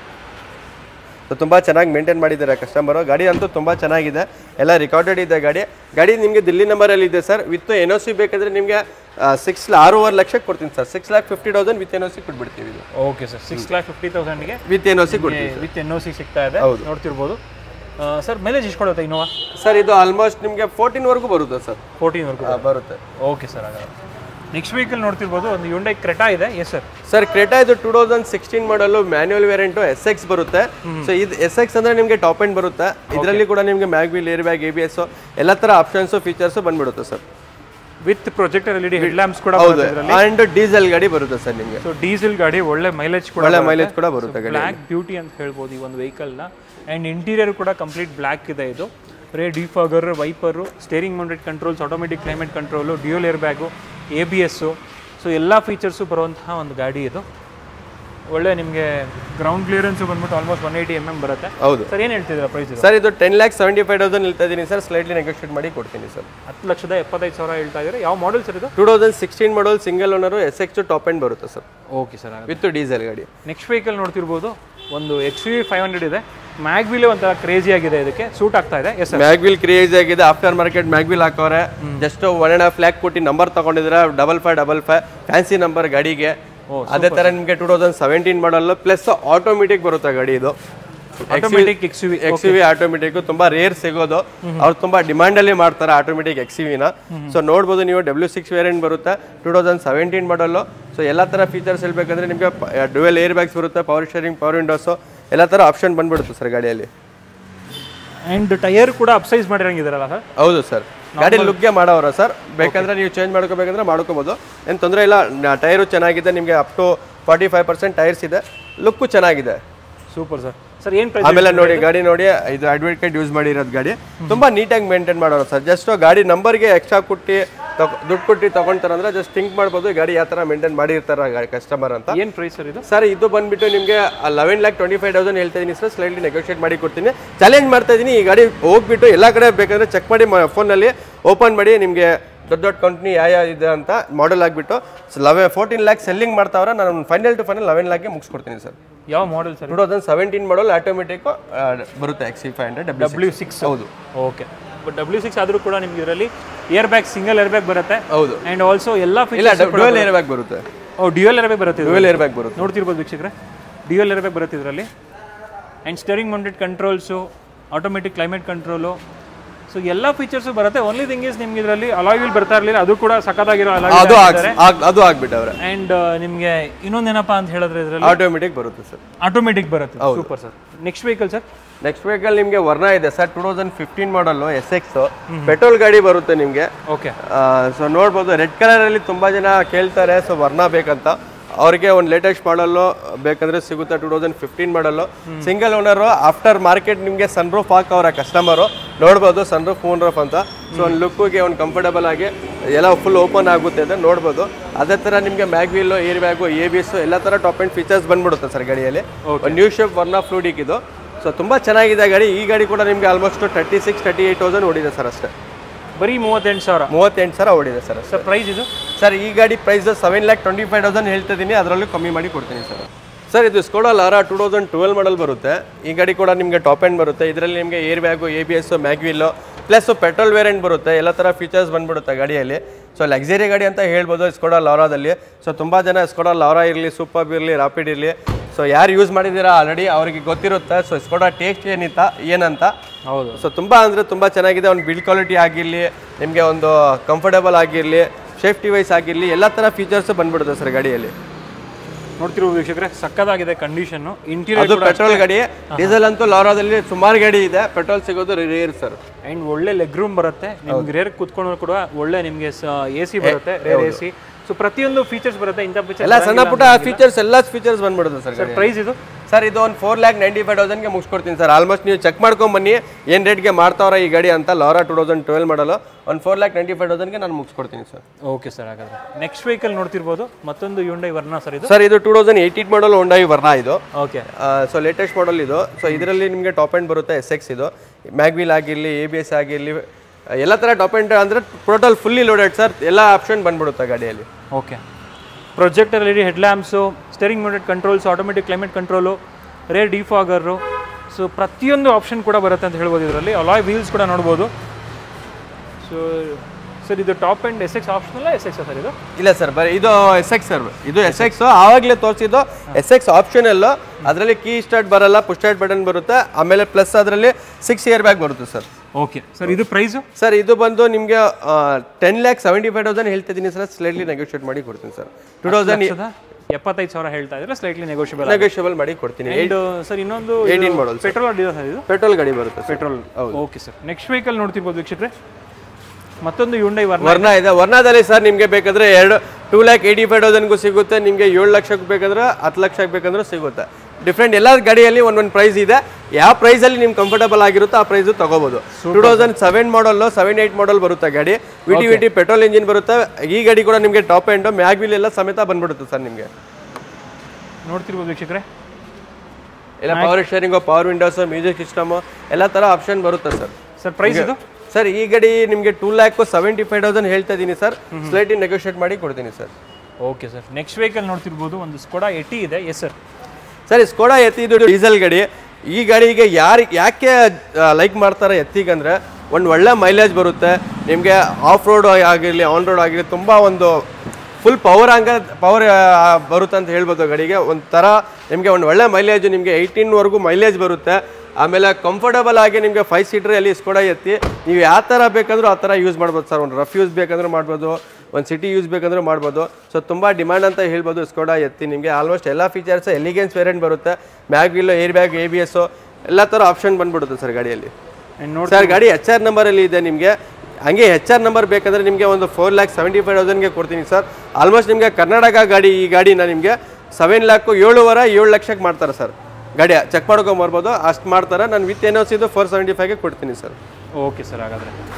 ಸೊ ತುಂಬ ಚೆನ್ನಾಗಿ ಮೇಂಟೈನ್ ಮಾಡಿದ್ದಾರೆ ಕಸ್ಟಮರು. ಗಾಡಿ ಅಂತೂ ತುಂಬ ಚೆನ್ನಾಗಿದೆ, ಎಲ್ಲ ರಿಕಾರ್ಡೆಡ್ ಇದೆ ಗಾಡಿ. ಗಾಡಿ ನಿಮಗೆ ದಿಲ್ಲಿ ನಂಬರಲ್ಲಿ ಇದೆ sir. With N O C ಬೇಕಾದರೆ ನಿಮಗೆ ಸಿಕ್ಸ್ ಆರೂವರೆ ಲಕ್ಷಕ್ಕೆ ಕೊಡ್ತೀನಿ sir. Six lakh fifty thousand with N O C ಕೊಟ್ಬಿಡ್ತೀವಿ ಇದು. Okay sir. Six lakh fifty ತೌಸಂಡ್ಗೆ ವಿತ್ ಎನ್ ಒ ಸಿ ಕೊಡ್ತೀವಿ, ವಿತ್ ಎನ್ ಒ ಸಿ ಸಿಗ್ತಾ ಇದೆ. ನೋಡ್ತಿರ್ಬೋದು ಸರ್. ಮೈಲೇಜ್ ಎಷ್ಟು ಕೊಡುತ್ತೆ ಇನೋವಾ ಸರ್? ಇದು ಆಲ್ಮೋಸ್ಟ್ ನಿಮಗೆ ಫೋರ್ಟೀನ್ವರೆಗೂ ಬರುತ್ತೆ ಸರ್. ಫೋರ್ಟೀನ್ವರೆಗೂ ಬರುತ್ತೆ. Okay sir. ಹಾಗಾದ್ರೆ ನೆಕ್ಸ್ಟ್ ವೆಹಿಕಲ್ ನೋಡ್ತಿರ್ಬೋದು, ಒಂದು ಹ್ಯುಂಡೈ ಕ್ರೆಟಾ ಇದೆ. Yes sir. ಸರ್ ಕ್ರೆಟಾ ಇದು two thousand sixteen model manual variant S X ಬರುತ್ತೆ. ಸೊ ಇದು ಎಸ್ ಎಕ್ಸ್ ಅಂದರೆ ನಿಮಗೆ ಟಾಪ್ ಎಂಡ್ ಬರುತ್ತೆ. ಇದರಲ್ಲಿ ಕೂಡ ನಿಮಗೆ mag wheel, air bag, A B S ಎಲ್ಲ ಥರ ಆಪ್ಷನ್ಸು ಫೀಚರ್ಸು ಬಂದ್ಬಿಡುತ್ತೆ sir. With projector L E D head lamps ಕೂಡ ಅಂಡ್ ಡೀಸೆಲ್ ಗಾಡಿ ಬರುತ್ತೆ ಸರ್ ನಿಮಗೆ. ಸೊ ಡೀಸೆಲ್ ಗಾಡಿ ಒಳ್ಳೆ ಮೈಲೇಜ್ ಕೂಡ, ಒಳ್ಳೆ ಮೈಲೇಜ್ ಕೂಡ ಬರುತ್ತೆ. ಬ್ಲ್ಯಾಕ್ ಬ್ಯೂಟಿ ಅಂತ ಹೇಳ್ಬೋದು ಈ ಒಂದು ವೆಹಿಕಲ್ನ. ಆ್ಯಂಡ್ ಇಂಟೀರಿಯರ್ ಕೂಡ ಕಂಪ್ಲೀಟ್ ಬ್ಲ್ಯಾಕ್ ಇದೆ. ಇದು ಬರೀ defogger, wiper, steering mounted controls, automatic climate control, dual air bag, A B S. So ಎಲ್ಲ ಫೀಚರ್ಸು ಬರುವಂತಹ ಒಂದು ಗಾಡಿ ಇದು. ಒಳ್ಳೆ ನಿಮಗೆ ಗ್ರೌಂಡ್ ಕ್ಲಿಯರೆನ್ಸ್ ಬಂದ್ಬಿಟ್ಟು almost one eighty M M ಬರುತ್ತೆ. ಹೌದು ಸರ್. ಏನು ಹೇಳ್ತಿದ್ದೀರಾ ಪ್ರೈಸ್? ಸರ್ ಇದು ten lakh seventy five thousand ಹೇಳ್ತಾ ಇದ್ದೀನಿ ಸರ್. ಸ್ಲೈಟ್ಲಿ ನೆಗೋಷಿಯೇಟ್ ಮಾಡಿ ಕೊಡ್ತೀನಿ ಸರ್. ಹತ್ತು ಲಕ್ಷದ ಎಪ್ಪತ್ತೈದು ಸಾವಿರ ಹೇಳ್ತಾ ಇದ್ದಾರೆ. ಯಾವ ಮಾಡಲ್ ಸರ್ ಇದು? Two thousand sixteen model, single owner, S X top end ಬರುತ್ತೆ sir. Okay sir. With diesel ಗಾಡಿ. ನೆಕ್ಸ್ಟ್ ವೆಹಿಕಲ್ ನೋಡ್ತಿರ್ಬೋದು, ಒಂದು ಎಕ್ಸ್ ವಿ ಫೈವ್ ಹಂಡ್ರೆಡ್ ಇದೆ. ಮ್ಯಾಗ್ವಿಲ್ ಒಂಥರ ಕ್ರೇಜಿ ಆಗಿದೆ, ಇದಕ್ಕೆ ಸೂಟ್ ಆಗ್ತಾ ಇದೆ. ಎಸ್ ಮ್ಯಾಗ್ವಿಲ್ ಕ್ರೇಜಿ ಆಗಿದೆ. ಆಫ್ಟರ್ ಮಾರ್ಕೆಟ್ ಮ್ಯಾಗ್ವಿಲ್ ಹಾಕೋರೆ. Just one and half lakh ಕೊಟ್ಟು ನಂಬರ್ ತಗೊಂಡಿದ್ರೆ double five double five fancy number ಗಾಡಿಗೆ. ಅದೇ ತರ ನಿಮಗೆ ಟೂ ತೌಸಂಡ್ ಸೆವೆಂಟೀನ್ ಮಾಡಲ್ ಪ್ಲಸ್ ಆಟೋಮೆಟಿಕ್ ಬರುತ್ತೆ ಗಾಡಿ. ಇದು automatic X V X V automatic ತುಂಬಾ ರೇರ್ ಸಿಗೋದು. ಅವ್ರು ತುಂಬಾ ಡಿಮಾಂಡ್ ಅಲ್ಲಿ ಮಾಡ್ತಾರೆ ಆಟೋಮೆಟಿಕ್ ಎಕ್ಸ್ ವಿನ. ಸೊ ನೋಡ್ಬೋದು ನೀವು, ಡಬ್ಲ್ಯೂ ಸಿಕ್ಸ್ ವೇರಿಯಂಟ್ ಬರುತ್ತೆ, two thousand seventeen model. So ಎಲ್ಲ ತರ ಫೀಚರ್ಸ್ ಹೇಳ್ಬೇಕಂದ್ರೆ ನಿಮಗೆ ಡ್ಯುವೆಲ್ ಏರ್ ಬ್ಯಾಗ್ಸ್ ಬರುತ್ತೆ, ಪವರ್ ಶೇರಿಂಗ್, ಪವರ್ ವಿಂಡೋಸ್ ಎಲ್ಲ ತರ ಆಪ್ಷನ್ ಬಂದ್ಬಿಡುತ್ತೆ ಸರ್ ಗಾಡಿಯಲ್ಲಿ. ಅಂಡ್ ಟೈರ್ ಕೂಡ ಅಪ್ಸೈಸ್ ಮಾಡಿರಂಗಿದಾರಲ್ಲ ಸರ್? ಹೌದು ಸರ್. ಗಾಡಿ ಲುಕ್ಗೆ ಮಾಡೋರ ಸರ್. ಬೇಕಂದ್ರೆ ನೀವು ಚೇಂಜ್ ಮಾಡ್ಕೋಬೇಕಂದ್ರೆ ಮಾಡ್ಕೋಬಹುದು, ಏನು ತೊಂದರೆ ಇಲ್ಲ. ಟೈರು ಚೆನ್ನಾಗಿದೆ ನಿಮಗೆ, up to forty five percent tyres ಇದೆ. ಲುಕ್ಕು ಚೆನ್ನಾಗಿದೆ. Super sir. ಸರ್ ಏನು ಪ್ರೈಸ್? ಆಮೇಲೆ ನೋಡಿ ಗಾಡಿ ನೋಡಿ, ಇದು ಅಡ್ವರ್ಟೈಸ್ ಯೂಸ್ ಮಾಡಿರೋದು ಗಾಡಿ. ತುಂಬಾ ನೀಟಾಗಿ ಮೇಂಟೈನ್ ಮಾಡೋರು ಸರ್. ಜಸ್ಟ್ ಗಾಡಿ ನಂಬರ್ಗೆ ಎಕ್ಸ್ಟ್ರಾ ಕೊಟ್ಟು ದುಡ್ಡು ಕೊಟ್ಟು ತಗೊಂತಾರಂದ್ರೆ ಜಸ್ಟ್ ಥಿಂಕ್ ಮಾಡ್ಬೋದು ಈ ಗಾಡಿ ಯಾವ ಥರ ಮೇಂಟೈನ್ ಮಾಡಿರ್ತಾರೆ ಕಸ್ಟಮರ್ ಅಂತ. ಏನು ಪ್ರೈಸ್ ಸರ್ ಇದು? ಸರ್ ಇದು ಬಂದ್ಬಿಟ್ಟು ನಿಮಗೆ eleven lakh twenty five thousand ಹೇಳ್ತಾ ಇದೀನಿ ಸರ್. ಸ್ಲೈಟ್ಲಿ ನೆಗೋಷಿಯೇಟ್ ಮಾಡಿ ಕೊಡ್ತೀನಿ. ಚಾಲೆಂಜ್ ಮಾಡ್ತಾ ಇದ್ದೀನಿ, ಈ ಗಾಡಿ ಹೋಗ್ಬಿಟ್ಟು ಎಲ್ಲ ಕಡೆ ಬೇಕಂದ್ರೆ ಚೆಕ್ ಮಾಡಿ ಫೋನಲ್ಲಿ ಓಪನ್ ಮಾಡಿ ನಿಮಗೆ ದೊಡ್ಡ ದೊಡ್ಡ ಕಂಪ್ನಿ ಯಾವ ಯಾವ ಇದೆ ಅಂತ ಮಾಡೆಲ್ ಆಗಿಬಿಟ್ಟು ಲೆವೆನ್ ಫೋರ್ಟೀನ್ ಲ್ಯಾಕ್ ಸೆಲ್ಲಿಂಗ್ ಮಾಡ್ತಾವ್ರೆ. ನಾನು ಫೈನಲ್ ಟು ಫೈನಲ್ ಲೆವೆನ್ ಲ್ಯಾಕ್ಗೆ ಮುಗಿಸ್ಕೊಡ್ತೀನಿ ಸರ್. ಯಾವ model sir? Two thousand seventeen model automatic ಬರುತ್ತೆ X five hundred W six. ಹೌದು. ಓಕೆ, ಬಟ್ ಡಬ್ಲ್ಯೂ ಸಿಕ್ಸ್ ಆದರೂ ಕೂಡ ನಿಮ್ಗೆ ಇದರಲ್ಲಿ air bag single air bag ಬರುತ್ತೆ. ಹೌದು. ಆ್ಯಂಡ್ ಆಲ್ಸೋ ಎಲ್ಲ ಇಲ್ಲ ಡ್ಯುಯಲ್ ಏರ್ ಬ್ಯಾಗ್ ಬರುತ್ತೆ. ಓ ಡ್ಯುಯಲ್ ಏರ್ ಬ್ಯಾಗ್ ಬರುತ್ತೆ. ಡ್ಯುಯಲ್ ಏರ್ ಬ್ಯಾಗ್ ಬರುತ್ತೆ, ನೋಡ್ತಿರ್ಬೋದು ವೀಕ್ಷಕರೇ, ಡ್ಯುಯಲ್ ಏರ್ ಬ್ಯಾಗ್ ಬರುತ್ತೆ ಇದರಲ್ಲಿ. And steering mounted controls, automatic climate control, so ಎಲ್ಲ ಫೀಚರ್ಸು ಬರುತ್ತೆ. ಓನ್ಲಿ ಥಿಂಗ್ ಇಸ್ ನಿಮ್ಗೆ ಇದರಲ್ಲಿ ಅಲಾಯ್ ವೀಲ್ ಬರ್ತಾ ಇರಲಿಲ್ಲ, ಅದು ಕೂಡ ಸಖತ್ತಾಗಿರೋ ಅಲಾಯ್ ಅದು ಆಗ್ಬಿಟ್ಟವ್ರೆ. ಆ್ಯಂಡ್ ನಿಮಗೆ ಇನ್ನೊಂದೇನಪ್ಪ ಅಂತ ಹೇಳಿದ್ರೆ ಇದರಲ್ಲಿ ಆಟೋಮೆಟಿಕ್ ಬರುತ್ತೆ ಸರ್. ಆಟೋಮೆಟಿಕ್ ಬರುತ್ತೆ. Super sir. Next vehicle sir? Next vehicle ನಿಮಗೆ ವರ್ನಾ ಇದೆ sir. Two thousand fifteen model S X petrol ಗಾಡಿ ಬರುತ್ತೆ ನಿಮಗೆ. ಓಕೆ. ಸೊ ನೋಡ್ಬೋದು ರೆಡ್ ಕಲರಲ್ಲಿ ತುಂಬ ಜನ ಕೇಳ್ತಾರೆ, ಸೊ ವರ್ನಾ ಬೇಕಂತ. ಅವ್ರಿಗೆ ಒಂದು ಲೇಟೆಸ್ಟ್ ಮಾಡಲ್ಲು ಬೇಕಂದ್ರೆ ಸಿಗುತ್ತೆ. Two thousand fifteen model single owner. After market ನಿಮಗೆ ಸನ್ ರೂಫ್ ಹಾಕವ್ರ ಕಸ್ಟಮರು ನೋಡ್ಬೋದು, ಸನ್ ರೂಫ್ ಮೂನ್ ರೂಫ್ ಅಂತ. ಸೊ ಒಂದು ಲುಕ್ಕಿಗೆ ಒಂದು ಕಂಫರ್ಟಬಲ್ ಆಗಿ ಎಲ್ಲ ಫುಲ್ ಓಪನ್ ಆಗುತ್ತೆ ಅಂತ ನೋಡ್ಬೋದು. ಅದೇ ಥರ ನಿಮಗೆ mag wheel, air bag, A B S ಎಲ್ಲ ಥರ ಟಾಪ್ ಆ್ಯಂಡ್ ಫೀಚರ್ಸ್ ಬಂದ್ಬಿಡುತ್ತೆ ಸರ್ ಗಾಡಿಯಲ್ಲಿ. ಒಂದು ನ್ಯೂ ಶೇಪ್ ವರ್ನಾ ಫ್ಲೂಡಿಕ್ ಇದು. ಸೊ ತುಂಬ ಚೆನ್ನಾಗಿದೆ ಗಾಡಿ. ಈ ಗಾಡಿ ಕೂಡ ನಿಮಗೆ almost thirty six thirty eight thousand ಓಡಿದೆ ಸರ್ ಅಷ್ಟೇ. ಬರೀ ಮೂವತ್ತೆಂಟು ಸಾವಿರ ಮೂವತ್ತೆಂಟು ಸಾವಿರ ಓಡಿದೆ ಸರ್. ಸರ್ ಪ್ರೈಸ್ ಇದು? ಸರ್ ಈ ಗಾಡಿ price seven lakh twenty five thousand ಹೇಳ್ತಿದ್ದೀನಿ, ಅದರಲ್ಲೂ ಕಮ್ಮಿ ಮಾಡಿ ಕೊಡ್ತೀನಿ ಸರ್. ಸರ್ ಇದು Skoda Lara two thousand twelve model ಬರುತ್ತೆ. ಈ ಗಾಡಿ ಕೂಡ ನಿಮಗೆ ಟಾಪ್ ಎಂಡ್ ಬರುತ್ತೆ. ಇದರಲ್ಲಿ ನಿಮಗೆ air bag, A B S, mag wheel plus petrol variant ಬರುತ್ತೆ. ಎಲ್ಲ ಥರ ಫೀಚರ್ಸ್ ಬಂದ್ಬಿಡುತ್ತೆ ಗಾಡಿಯಲ್ಲಿ. ಸೊ ಲಕ್ಸರಿ ಗಾಡಿ ಅಂತ ಹೇಳ್ಬೋದು ಸ್ಕೋಡಾ ಲಾರಾದಲ್ಲಿ. ಸೊ ತುಂಬ ಜನ ಸ್ಕೋಡಾ ಲಾರಾ ಇರಲಿ, ಸೂಪರ್ ಇರಲಿ, ರಾಪಿಡ್ ಇರಲಿ, ಸೊ ಯಾರು ಯೂಸ್ ಮಾಡಿದ್ದೀರಾ ಆಲ್ರೆಡಿ ಅವ್ರಿಗೆ ಗೊತ್ತಿರುತ್ತೆ. ಸೊ ಸ್ಕೋಡಾ ಟೇಸ್ಟ್ ಏನಿತ್ತ ಏನಂತ. ಹೌದು. ಸೊ ತುಂಬ ಅಂದರೆ ತುಂಬ ಚೆನ್ನಾಗಿದೆ. ಒಂದು ಬಿಲ್ಡ್ ಕ್ವಾಲಿಟಿ ಆಗಿರಲಿ, ನಿಮಗೆ ಒಂದು ಕಂಫರ್ಟಬಲ್ ಆಗಿರಲಿ, ಸೇಫ್ಟಿ ವೈಸ್ ಆಗಿರಲಿ, ಎಲ್ಲ ಥರ ಫೀಚರ್ಸ್ ಬಂದ್ಬಿಡುತ್ತೆ ಸರ್ ಗಾಡಿಯಲ್ಲಿ. ನೋಡ್ತಿರ್ಬೋದು ವೀಕ್ಷಕರೇ, ಸಕ್ಕತ್ತಾಗಿದೆ ಕಂಡೀಷನ್ನು. ಇಂಟೀರಿಯರ್ ಅದು ಪೆಟ್ರೋಲ್ ಗಾಡಿ. ಡೀಸೆಲ್ ಅಂತೂ ಲಾರಾದಲ್ಲಿ ಸುಮಾರು ಗಾಡಿ ಇದೆ, ಪೆಟ್ರೋಲ್ ಸಿಗೋದು ರೇರ್ ಸರ್. ಆ್ಯಂಡ್ ಒಳ್ಳೆ ಲೆಗ್ ರೂಮ್ ಬರುತ್ತೆ ನಿಮ್ಗೆ. ರೇರ್ ಕೂತ್ಕೊಂಡು ಕೂಡ ಒಳ್ಳೆ ನಿಮಗೆ ಎ ಸಿ ಬರುತ್ತೆ, ರೇರ್ ಎ ಸಿ. ಸೊ ಪ್ರತಿಯೊಂದು ಫೀಚರ್ಸ್ ಬರುತ್ತೆ. ಇಂಥ ಫೀಚರ್ಸ್ ಎಲ್ಲ ಸಣ್ಣ ಪುಟ್ಟ ಫೀಚರ್ಸ್ ಎಲ್ಲ ಫೀಚರ್ಸ್ ಬಂದ್ಬಿಡುತ್ತೆ ಸರ್. ಸರ್ ಪ್ರೈಸ್ ಇದು? ಸರ್ ಇದು ಒಂದು ಫೋರ್ ಲ್ಯಾಕ್ ನೈಂಟಿ ಫೈವ್ ತೌಸಂಡ್ಗೆ ಮುಗಿಸ್ಕೊಡ್ತೀನಿ ಸರ್. ಆಲ್ಮೋಸ್ಟ್ ನೀವು ಚೆಕ್ ಮಾಡ್ಕೊಂಬನ್ನಿ ಏನು ರೇಟ್ಗೆ ಮಾಡ್ತಾವ್ರ ಈ ಗಾಡಿ ಅಂತ. Lara two thousand twelve model ಒಂದು ಫೋರ್ ಲ್ಯಾಕ್ ನೈಂಟಿ ಫೈವ್ ತೌಸಂಡ್ಗೆ ನಾನು ಮುಗಿಸ್ಕೊಡ್ತೀನಿ ಸರ್. Okay sir. ಹಾಗಾದ್ರೆ ನೆಕ್ಸ್ಟ್ ವೆಹಿಕಲ್ ನೋಡ್ತಿರ್ಬೋದು, ಮತ್ತೊಂದು ಹ್ಯುಂಡೈ ವರ್ನಾ ಸರ್ ಇದು. ಸರ್ ಇದು two thousand eighteen model Hyundai Verna ಇದು. ಓಕೆ. ಸೊ ಲೇಟೆಸ್ಟ್ ಮಾಡಲ್ ಇದು. ಸೊ ಇದರಲ್ಲಿ ನಿಮಗೆ ಟಾಪ್ ಎಂಡ್ ಬರುತ್ತೆ ಎಸ್ ಎಕ್ಸ್ ಇದು. ಮ್ಯಾಗ್ವೀಲ್ ಆಗಿರಲಿ, ಎ ಬಿ ಎಸ್ ಆಗಿರಲಿ, ಎಲ್ಲ ಥರ ಟಾಪ್ ಎಂಡ್ ಅಂದರೆ ಟೋಟಲ್ ಫುಲ್ಲಿ ಲೋಡೆಡ್ ಸರ್. ಎಲ್ಲ ಆಪ್ಷನ್ ಬಂದ್ಬಿಡುತ್ತೆ ಗಾಡಿಯಲ್ಲಿ. Okay. Projector L E D head lamps, steering mounted controls, automatic climate control, rear defogger, so ಪ್ರತಿಯೊಂದು ಆಪ್ಷನ್ ಕೂಡ ಬರುತ್ತೆ ಅಂತ ಹೇಳ್ಬೋದು ಇದರಲ್ಲಿ. ಅಲಾಯ್ ವೀಲ್ಸ್ ಕೂಡ ನೋಡ್ಬೋದು. ಸೊ ಸರ್ ಇದು ಟಾಪ್ ಆ್ಯಂಡ್ ಎಸ್ ಎಕ್ಸ್ ಆಪ್ಷನಲ್ಲ ಎಸ್ ಎಕ್ಸ್ ಸರ್ ಇದು? ಇಲ್ಲ ಸರ್, ಬರೀ ಇದು ಎಸ್ ಎಕ್ಸ್ ಸರ್. ಇದು ಎಸ್ ಎಕ್ಸ್ ಆವಾಗಲೇ ತೋರಿಸಿದ್ದು ಎಸ್ ಎಕ್ಸ್ ಆಪ್ಷನಲ್ಲು. ಅದರಲ್ಲಿ ಕೀ ಸ್ಟಾರ್ಟ್ ಬರಲ್ಲ, ಪುಷ್ ಸ್ಟಾರ್ಟ್ ಬಟನ್ ಬರುತ್ತೆ. ಆಮೇಲೆ ಪ್ಲಸ್ ಅದರಲ್ಲಿ ಸಿಕ್ಸ್ ಇಯರ್ ಬ್ಯಾಗ್ ಬರುತ್ತೆ ಸರ್. Okay sir. ಇದು ಪ್ರೈಸು? ಸರ್ ಇದು ಬಂದು ನಿಮಗೆ ten lakh seventy five thousand ಹೇಳ್ತಿದ್ದೀನಿ ಸರ್. ಸ್ಲೈಟ್ಲಿ ನೆಗೋಷಿಯೇಟ್ ಮಾಡಿ ಕೊಡ್ತೀನಿ ಸರ್. ಟೂ ತೌಸಂಡ್ ಎಪ್ಪತ್ತೈದು ಸಾವಿರ ಹೇಳ್ತಾ ಇದ್ರೆ ಸ್ಲೈಟ್ಲಿ ನೆಗೋಷಿಯಬಲ್ ನೆಗೋಷಿಯಬಲ್ ಮಾಡಿ ಕೊಡ್ತೀನಿ. ಸರ್ ಇನ್ನೊಂದು eighteen model petrol diesel sir ಇದು? ಪೆಟ್ರೋಲ್ ಗಾಡಿ ಬರುತ್ತೆ petrol. Okay sir. Next vehicle ನೋಡ್ತಿರ್ಬೋದು ವೀಕ್ಷಕರೇ, ಮತ್ತೊಂದು ಹ್ಯುಂಡೈ ವರ್ನಾ ವರ್ನಾ ಇದೆ. ವರ್ನಾದಲ್ಲಿ ಸರ್ ನಿಮಗೆ ಬೇಕಾದ್ರೆ ಎರಡು ಟೂ ಲ್ಯಾಕ್ ಏಯ್ಟಿ ಫೈವ್ ತೌಸಂಡ್ಗೂ ಸಿಗುತ್ತೆ. ನಿಮಗೆ ಏಳು ಲಕ್ಷಕ್ಕೆ ಬೇಕಂದ್ರೆ ಹತ್ತು ಲಕ್ಷಕ್ಕೆ ಬೇಕಂದ್ರೆ ಸಿಗುತ್ತೆ. ಡಿಫ್ರೆಂಟ್ ಎಲ್ಲ ಗಾಡಿಯಲ್ಲಿ ಒಂದೊಂದು ಪ್ರೈಸ್ ಇದೆ. ಯಾವ ಪ್ರೈಸಲ್ಲಿ ನಿಮ್ಗೆ ಕಂಫರ್ಟಬಲ್ ಆಗಿರುತ್ತೋ ಆ ಪ್ರೈಸು ತಗೋಬೋದು. Two thousand seven model seven eight model ಬರುತ್ತೆ ಗಾಡಿ. V T V T petrol engine ಬರುತ್ತೆ. ಈ ಗಾಡಿ ಕೂಡ ನಿಮಗೆ ಟಾಪ್ ಎಂಡು, ಮ್ಯಾಗ್ವೀಲ್ ಎಲ್ಲ ಸಮೇತ ಬಂದ್ಬಿಡುತ್ತೆ ಸರ್. ನಿಮಗೆ ನೋಡ್ತಿರ್ಬೋದು ವೀಕ್ಷಕರೇ, ಎಲ್ಲ power steering, power windows, music system ಎಲ್ಲ ಥರ ಆಪ್ಷನ್ ಬರುತ್ತೆ ಸರ್. ಸರ್ ಪ್ರೈಸ್ ಇದು? ಸರ್ ಈ ಗಾಡಿ ನಿಮಗೆ two lakh seventy five thousand ಹೇಳ್ತಾ ಇದ್ದೀನಿ ಸರ್. ಸ್ಲೈಟ್ಲಿ ನೆಗೋಷಿಯೇಟ್ ಮಾಡಿ ಕೊಡ್ತೀನಿ sir. Okay sir. Next vehicle ನೋಡ್ತಿರ್ಬೋದು, ಒಂದು ಸ್ಕೋಡಾ ಎಟಿ ಇದೆ. Yes sir. ಸರ್ ಈ ಸ್ಕೋಡಾ ಎತ್ತಿ ಇದು ಡೀಸೆಲ್ ಗಾಡಿ. ಈ ಗಾಡಿಗೆ ಯಾರು ಯಾಕೆ ಲೈಕ್ ಮಾಡ್ತಾರೆ ಎತ್ತಿಗಂದರೆ ಒಂದು ಒಳ್ಳೆ ಮೈಲೇಜ್ ಬರುತ್ತೆ ನಿಮಗೆ. ಆಫ್ ರೋಡ್ ಆಗಿರಲಿ, ಆನ್ ರೋಡ್ ಆಗಿರಲಿ, ತುಂಬ ಒಂದು ಫುಲ್ ಪವರ್ ಹಂಗೆ ಪವರ್ ಬರುತ್ತೆ ಅಂತ ಹೇಳ್ಬೋದು ಗಾಡಿಗೆ. ಒಂಥರ ನಿಮಗೆ ಒಂದು ಒಳ್ಳೆ ಮೈಲೇಜು, ನಿಮಗೆ ಏಯ್ಟೀನ್ವರೆಗೂ ಮೈಲೇಜ್ ಬರುತ್ತೆ. ಆಮೇಲೆ ಕಂಫರ್ಟಬಲ್ ಆಗಿ ನಿಮಗೆ ಫೈವ್ ಸೀಟ್ರಲ್ಲಿ ಸ್ಕೋಡಾ ಎತ್ತಿ ನೀವು ಯಾವ ಥರ ಬೇಕಂದ್ರೂ ಆ ಥರ ಯೂಸ್ ಮಾಡ್ಬೋದು ಸರ್. ಒಂದು ರಫ್ ಯೂಸ್ ಬೇಕಂದ್ರೆ ಮಾಡ್ಬೋದು, ಒಂದು ಸಿಟಿ ಯೂಸ್ ಬೇಕಂದ್ರೆ ಮಾಡ್ಬೋದು. ಸೊ ತುಂಬ ಡಿಮ್ಯಾಂಡ್ ಅಂತ ಹೇಳ್ಬೋದು ಸ್ಕೋಡಾ ಎತ್ತಿ. ನಿಮಗೆ ಆಲ್ಮೋಸ್ಟ್ ಎಲ್ಲ ಫೀಚರ್ಸ್ ಎಲಿಗೆನ್ಸ್ ವೇರಿಯಂಟ್ ಬರುತ್ತೆ. Mag wheel, air bag, A B S ಎಲ್ಲ ಥರ ಆಪ್ಷನ್ ಬಂದ್ಬಿಡುತ್ತೆ ಸರ್ ಗಾಡಿಯಲ್ಲಿ. ಸರ್ ಗಾಡಿ ಎಚ್ ಆರ್ ನಂಬರಲ್ಲಿ ಇದೆ ನಿಮಗೆ. ಹಂಗೆ ಎಚ್ ಆರ್ ನಂಬರ್ ಬೇಕಂದರೆ ನಿಮಗೆ ಒಂದು ಫೋರ್ ಲ್ಯಾಕ್ ಸೆವೆಂಟಿ ಫೈವ್ ತೌಸಂಡ್ಗೆ ಕೊಡ್ತೀನಿ ಸರ್. ಆಲ್ಮೋಸ್ಟ್ ನಿಮಗೆ ಕರ್ನಾಟಕ ಗಾಡಿ ಈ ಗಾಡಿನ ನಿಮಗೆ ಸೆವೆನ್ ಲ್ಯಾಕು ಏಳುವರೆ ಏಳು ಲಕ್ಷಕ್ಕೆ ಮಾಡ್ತಾರೆ ಸರ್. ಗಾಡಿ ಚೆಕ್ ಮಾಡ್ಕೊಂಬರ್ಬೋದು, ಅಷ್ಟು ಮಾಡ್ತಾರೆ. ನಾನು ವಿತ್ ಎನ್ ಓ ಸಿದು ಫೋರ್ ಸೆವೆಂಟಿ ಫೈವ್ಗೆ ಕೊಡ್ತೀನಿ ಸರ್. Okay sir. ಹಾಗಾದರೆ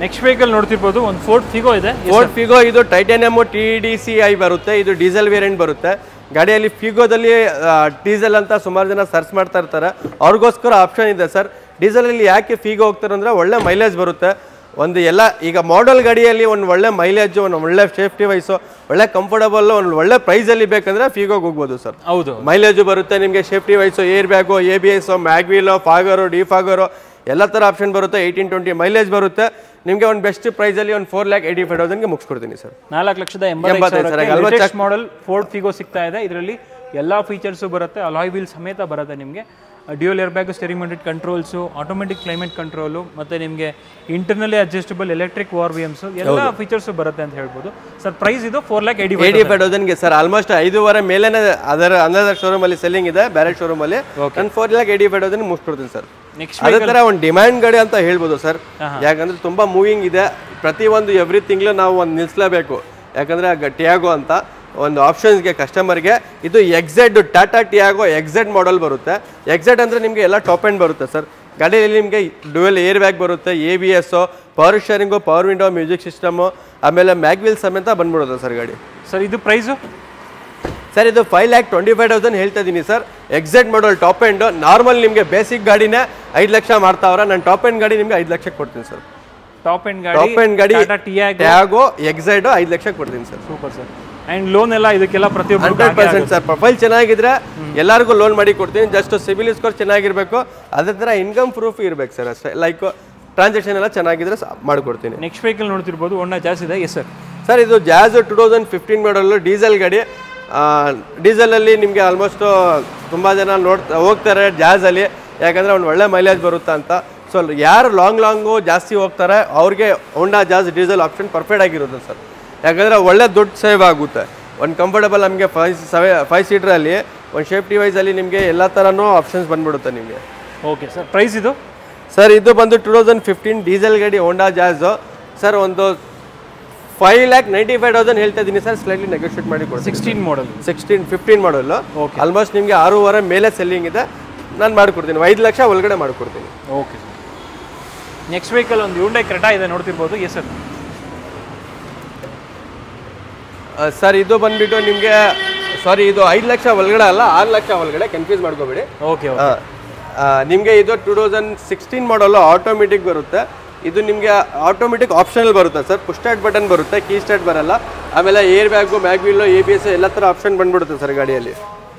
ನೆಕ್ಸ್ಟ್ ವೆಹಿಕಲ್ ನೋಡ್ತಿರ್ಬೋದು ಒಂದು ಫೋರ್ಡ್ ಫಿಗೋ ಇದೆ. ಫೋರ್ಡ್ ಫಿಗೋ ಇದು titanium T D C I ಬರುತ್ತೆ, ಇದು ಡೀಸೆಲ್ ವೇರಿಯಂಟ್ ಬರುತ್ತೆ. ಗಾಡಿಯಲ್ಲಿ ಫಿಗೋದಲ್ಲಿ ಡೀಸೆಲ್ ಅಂತ ಸುಮಾರು ಜನ ಸರ್ಚ್ ಮಾಡ್ತಾ ಇರ್ತಾರೆ, ಅವ್ರಿಗೋಸ್ಕರ ಆಪ್ಷನ್ ಇದೆ ಸರ್. ಡೀಸೆಲಲ್ಲಿ ಯಾಕೆ ಫಿಗೋ ಹೋಗ್ತಾರೆ ಅಂದರೆ ಒಳ್ಳೆ ಮೈಲೇಜ್ ಬರುತ್ತೆ. ಒಂದು ಎಲ್ಲ ಈಗ ಮಾಡೆಲ್ ಗಾಡಿಯಲ್ಲಿ ಒಂದು ಒಳ್ಳೆ ಮೈಲೇಜ್, ಒಂದು ಒಳ್ಳೆ ಸೇಫ್ಟಿ ವೈಸು, ಒಳ್ಳೆ ಕಂಫರ್ಟಬಲ್, ಒಂದು ಒಳ್ಳೆ ಪ್ರೈಸಲ್ಲಿ ಬೇಕಂದ್ರೆ ಫಿಗೋಗೆ ಹೋಗ್ಬೋದು ಸರ್. ಹೌದು, ಮೈಲೇಜು ಬರುತ್ತೆ ನಿಮಗೆ, safety wise, air bag, A B S, mag wheel, fogger, defogger ಎಲ್ಲ ಥರ ಆಪ್ಷನ್ ಬರುತ್ತೆ. ಏಯ್ಟೀನ್ ಟ್ವೆಂಟಿ ಮೈಲೇಜ್ ಬರುತ್ತೆ ನಿಮಗೆ. ಒಂದು ಬೆಸ್ಟ್ ಪ್ರೈಸಲ್ಲಿ ಒಂದು ಫೋರ್ ಲ್ಯಾಕ್ ಏಯ್ಟಿ ಫೈವ್ ತೌಸಂಡ್ಗೆ ಮುಗಿಸ್ಕೊಡ್ತೀನಿ ಸರ್. ನಾಲ್ಕು ಲಕ್ಷದ ಎಂಬತ್ತೈದು ಮಾಡೆಲ್ ಫೋರ್ಡ್ ಫಿಗೋ ಸಿಗ್ತಾ ಇದೆ. ಇದರಲ್ಲಿ ಎಲ್ಲ ಫೀಚರ್ಸು ಬರುತ್ತೆ, ಅಲಾಯ್ ವೀಲ್ ಸಮೇತ ಬರುತ್ತೆ ನಿಮಗೆ. Dual air bag, steering mounted controls, automatic climate control, ಮತ್ತು ನಿಮಗೆ internally adjustable electric O R V Ms ಎಲ್ಲ ಫೀಚರ್ಸು ಬರುತ್ತೆ ಅಂತ ಹೇಳ್ಬೋದು ಸರ್. ಪ್ರೈಸ್ ಇದು four lakh eighty eighty five ತೌಸಂಡ್ಗೆ ಸರ್. ಆಲ್ಮೋಸ್ಟ್ ಐದೂವರೆ ಮೇಲೆ ಅದರ ಅಂದಾಜ ಶೋರೂಮಲ್ಲಿ ಸೆಲ್ಲಿಂಗ್ ಇದೆ, ಬೇರೆ ಶೋರೂಮಲ್ಲಿ. ನಾನು four lakh eighty five thousand ಮುಗಿಸ್ಕೊಡ್ತೀನಿ ಸರ್. ನೆಕ್ಸ್ಟ್ ಅದೇ ಥರ ಒಂದು ಡಿಮ್ಯಾಂಡ್ ಗಾಡಿ ಅಂತ ಹೇಳ್ಬೋದು ಸರ್. ಯಾಕಂದ್ರೆ ತುಂಬ ಮೂವಿಂಗ್ ಇದೆ, ಪ್ರತಿಯೊಂದು ಎವ್ರಿ ತಿಂಗಳು ನಾವು ಒಂದು ನಿಲ್ಲಿಸಲೇಬೇಕು. ಯಾಕಂದರೆ ಟಿಯಾಗೋ ಅಂತ ಒಂದು ಆಪ್ಷನ್ಸ್ಗೆ ಕಸ್ಟಮರ್ಗೆ ಇದು X Z Tata Tiago X Z model ಬರುತ್ತೆ. ಎಕ್ಸೆಡ್ ಅಂದರೆ ನಿಮಗೆ ಎಲ್ಲ ಟಾಪ್ ಎಂಡ್ ಬರುತ್ತೆ ಸರ್. ಗಾಡಿಯಲ್ಲಿ ನಿಮಗೆ ಡ್ಯುಯಲ್ ಏರ್ ಬ್ಯಾಗ್ ಬರುತ್ತೆ, A B S, power steering, power window, music system, ಆಮೇಲೆ ಮ್ಯಾಗ್ವೀಲ್ ಸಮೇತ ಬಂದ್ಬಿಡುತ್ತೆ ಸರ್ ಗಾಡಿ. ಸರ್ ಇದು ಪ್ರೈಸು ಸರ್ ಇದು five lakh twenty five thousand ಹೇಳ್ತಾ ಇದ್ದೀನಿ sir. X Z model top end. Normal ನಿಮಗೆ ಬೇಸಿಕ್ ಗಾಡಿನೇ ಐದು ಲಕ್ಷ ಮಾಡ್ತಾವ್ರೆ, ನಾನು ಟಾಪ್ ಎಂಡ್ ಗಾಡಿ ನಿಮಗೆ ಐದು ಲಕ್ಷಕ್ಕೆ ಕೊಡ್ತೀನಿ ಸರ್. ಟಾಪ್ ಎಂಡ್ ಗಾಡಿ, ಟಾಪ್ ಎಂಡ್ ಗಾಡಿ ಟಿಯಾಗೋ ಎಕ್ಸೈಡ್ ಐದು ಲಕ್ಷಕ್ಕೆ ಕೊಡ್ತೀನಿ sir. Super sir. And loan ಎಲ್ಲ ಇದಕ್ಕೆಲ್ಲ ಪ್ರತಿಯೊಬ್ಬರು ಹಂಡ್ರೆಡ್ ಪರ್ಸೆಂಟ್ ಸರ್. ಪ್ರೊಫೈಲ್ ಚೆನ್ನಾಗಿದ್ರೆ ಎಲ್ಲರಿಗೂ ಲೋನ್ ಮಾಡಿ ಕೊಡ್ತೀನಿ. ಜಸ್ಟ್ ಸಿಬಿಲ್ ಸ್ಕೋರ್ ಚೆನ್ನಾಗಿರಬೇಕು, ಅದೇ ಥರ ಇನ್ಕಮ್ ಪ್ರೂಫ್ ಇರಬೇಕು ಸರ್ ಅಷ್ಟೇ. ಲೈಕ್ ಟ್ರಾನ್ಸಾಕ್ಷನ್ ಎಲ್ಲ ಚೆನ್ನಾಗಿದ್ರೆ ಮಾಡಿಕೊಡ್ತೀನಿ. ನೆಕ್ಸ್ಟ್ ವೆಹಿಕಲ್ ನೋಡ್ತಿರ್ಬೋದು, ಹೋಂಡಾ ಜಾಸ್ ಇದೆ. Yes sir. ಸರ್ ಇದು Jazz two thousand fifteen model diesel ಗಾಡಿ. ಡೀಸೆಲಲ್ಲಿ ನಿಮಗೆ ಆಲ್ಮೋಸ್ಟು ತುಂಬ ಜನ ನೋಡ್ತಾ ಹೋಗ್ತಾರೆ ಜಾಸಲ್ಲಿ, ಯಾಕಂದರೆ ಒಂದು ಒಳ್ಳೆ ಮೈಲೇಜ್ ಬರುತ್ತಾ ಅಂತ. ಸೊ ಯಾರು ಲಾಂಗ್ ಲಾಂಗು ಜಾಸ್ತಿ ಹೋಗ್ತಾರೆ ಅವ್ರಿಗೆ Honda Jazz diesel option perfect ಆಗಿರುತ್ತೆ ಸರ್. ಯಾಕಂದರೆ ಒಳ್ಳೆ ದುಡ್ಡು ಸೇವ್ ಆಗುತ್ತೆ. ಒಂದು ಕಂಫರ್ಟಬಲ್ ನಮಗೆ ಫೈವ್ ಸೆವೆ ಫೈವ್ ಸೀಟ್ರಲ್ಲಿ ಒಂದು ಸೇಫ್ಟಿ ವೈಸಲ್ಲಿ ನಿಮಗೆ ಎಲ್ಲ ಥರನೂ ಆಪ್ಷನ್ಸ್ ಬಂದ್ಬಿಡುತ್ತೆ ನಿಮಗೆ. Okay sir. ಪ್ರೈಸ್ ಇದು ಸರ್ ಇದು ಬಂದು ಟೂ ತೌಸಂಡ್ ಫಿಫ್ಟೀನ್ ಡೀಸೆಲ್ ಗಾಡಿ ಹೋಂಡಾ ಜಾಸು ಸರ್. ಒಂದು five lakh ninety five thousand ಹೇಳ್ತಾ ಇದ್ದೀನಿ ಸರ್. ಸ್ಲೈಟ್ಲಿ ನೆಗೋಷಿಯೇಟ್ ಮಾಡಿ ಕೊಡಿ. Sixteen model sixteen fifteen model almost ನಿಮಗೆ ಆರೂವರೆ ಮೇಲೆ ಸೆಲ್ಲಿಂಗ್ ಇದೆ. ನಾನು ಮಾಡಿಕೊಡ್ತೀನಿ, ಐದು ಲಕ್ಷ ಒಳಗಡೆ ಮಾಡಿಕೊಡ್ತೀನಿ. ಓಕೆ. ನೆಕ್ಸ್ಟ್ ವೆಹಿಕಲ್ ಒಂದು ಹ್ಯುಂಡೈ ಕ್ರೆಟಾ ಇದೆ ನೋಡ್ತಿರ್ಬೋದು. S sir. ಸರ್ ಇದು ಬಂದ್ಬಿಟ್ಟು ನಿಮಗೆ ಸಾರಿ ಇದು ಐದು ಲಕ್ಷ ಒಳಗಡೆ ಅಲ್ಲ, ಆರು ಲಕ್ಷ ಒಳಗಡೆ, ಕನ್ಫ್ಯೂಸ್ ಮಾಡ್ಕೋಬೇಡಿ. ಓಕೆ. ನಿಮಗೆ ಇದು two thousand sixteen model automatic ಬರುತ್ತೆ. ಇದು ನಿಮಗೆ ಆಟೋಮೆಟಿಕ್ ಆಪ್ಷನಲ್ ಬರುತ್ತೆ ಸರ್. ಪುಷ್ ಸ್ಟಾರ್ಟ್ ಬಟನ್ ಬರುತ್ತೆ, ಕೀ ಸ್ಟಾರ್ಟ್ ಬರಲ್ಲ. ಆಮೇಲೆ air bag, mag wheel, A B S ಎಲ್ಲ ಥರ ಆಪ್ಷನ್ ಬಂದ್ಬಿಡುತ್ತೆ ಸರ್ ಗಾಡಿಯಲ್ಲಿ.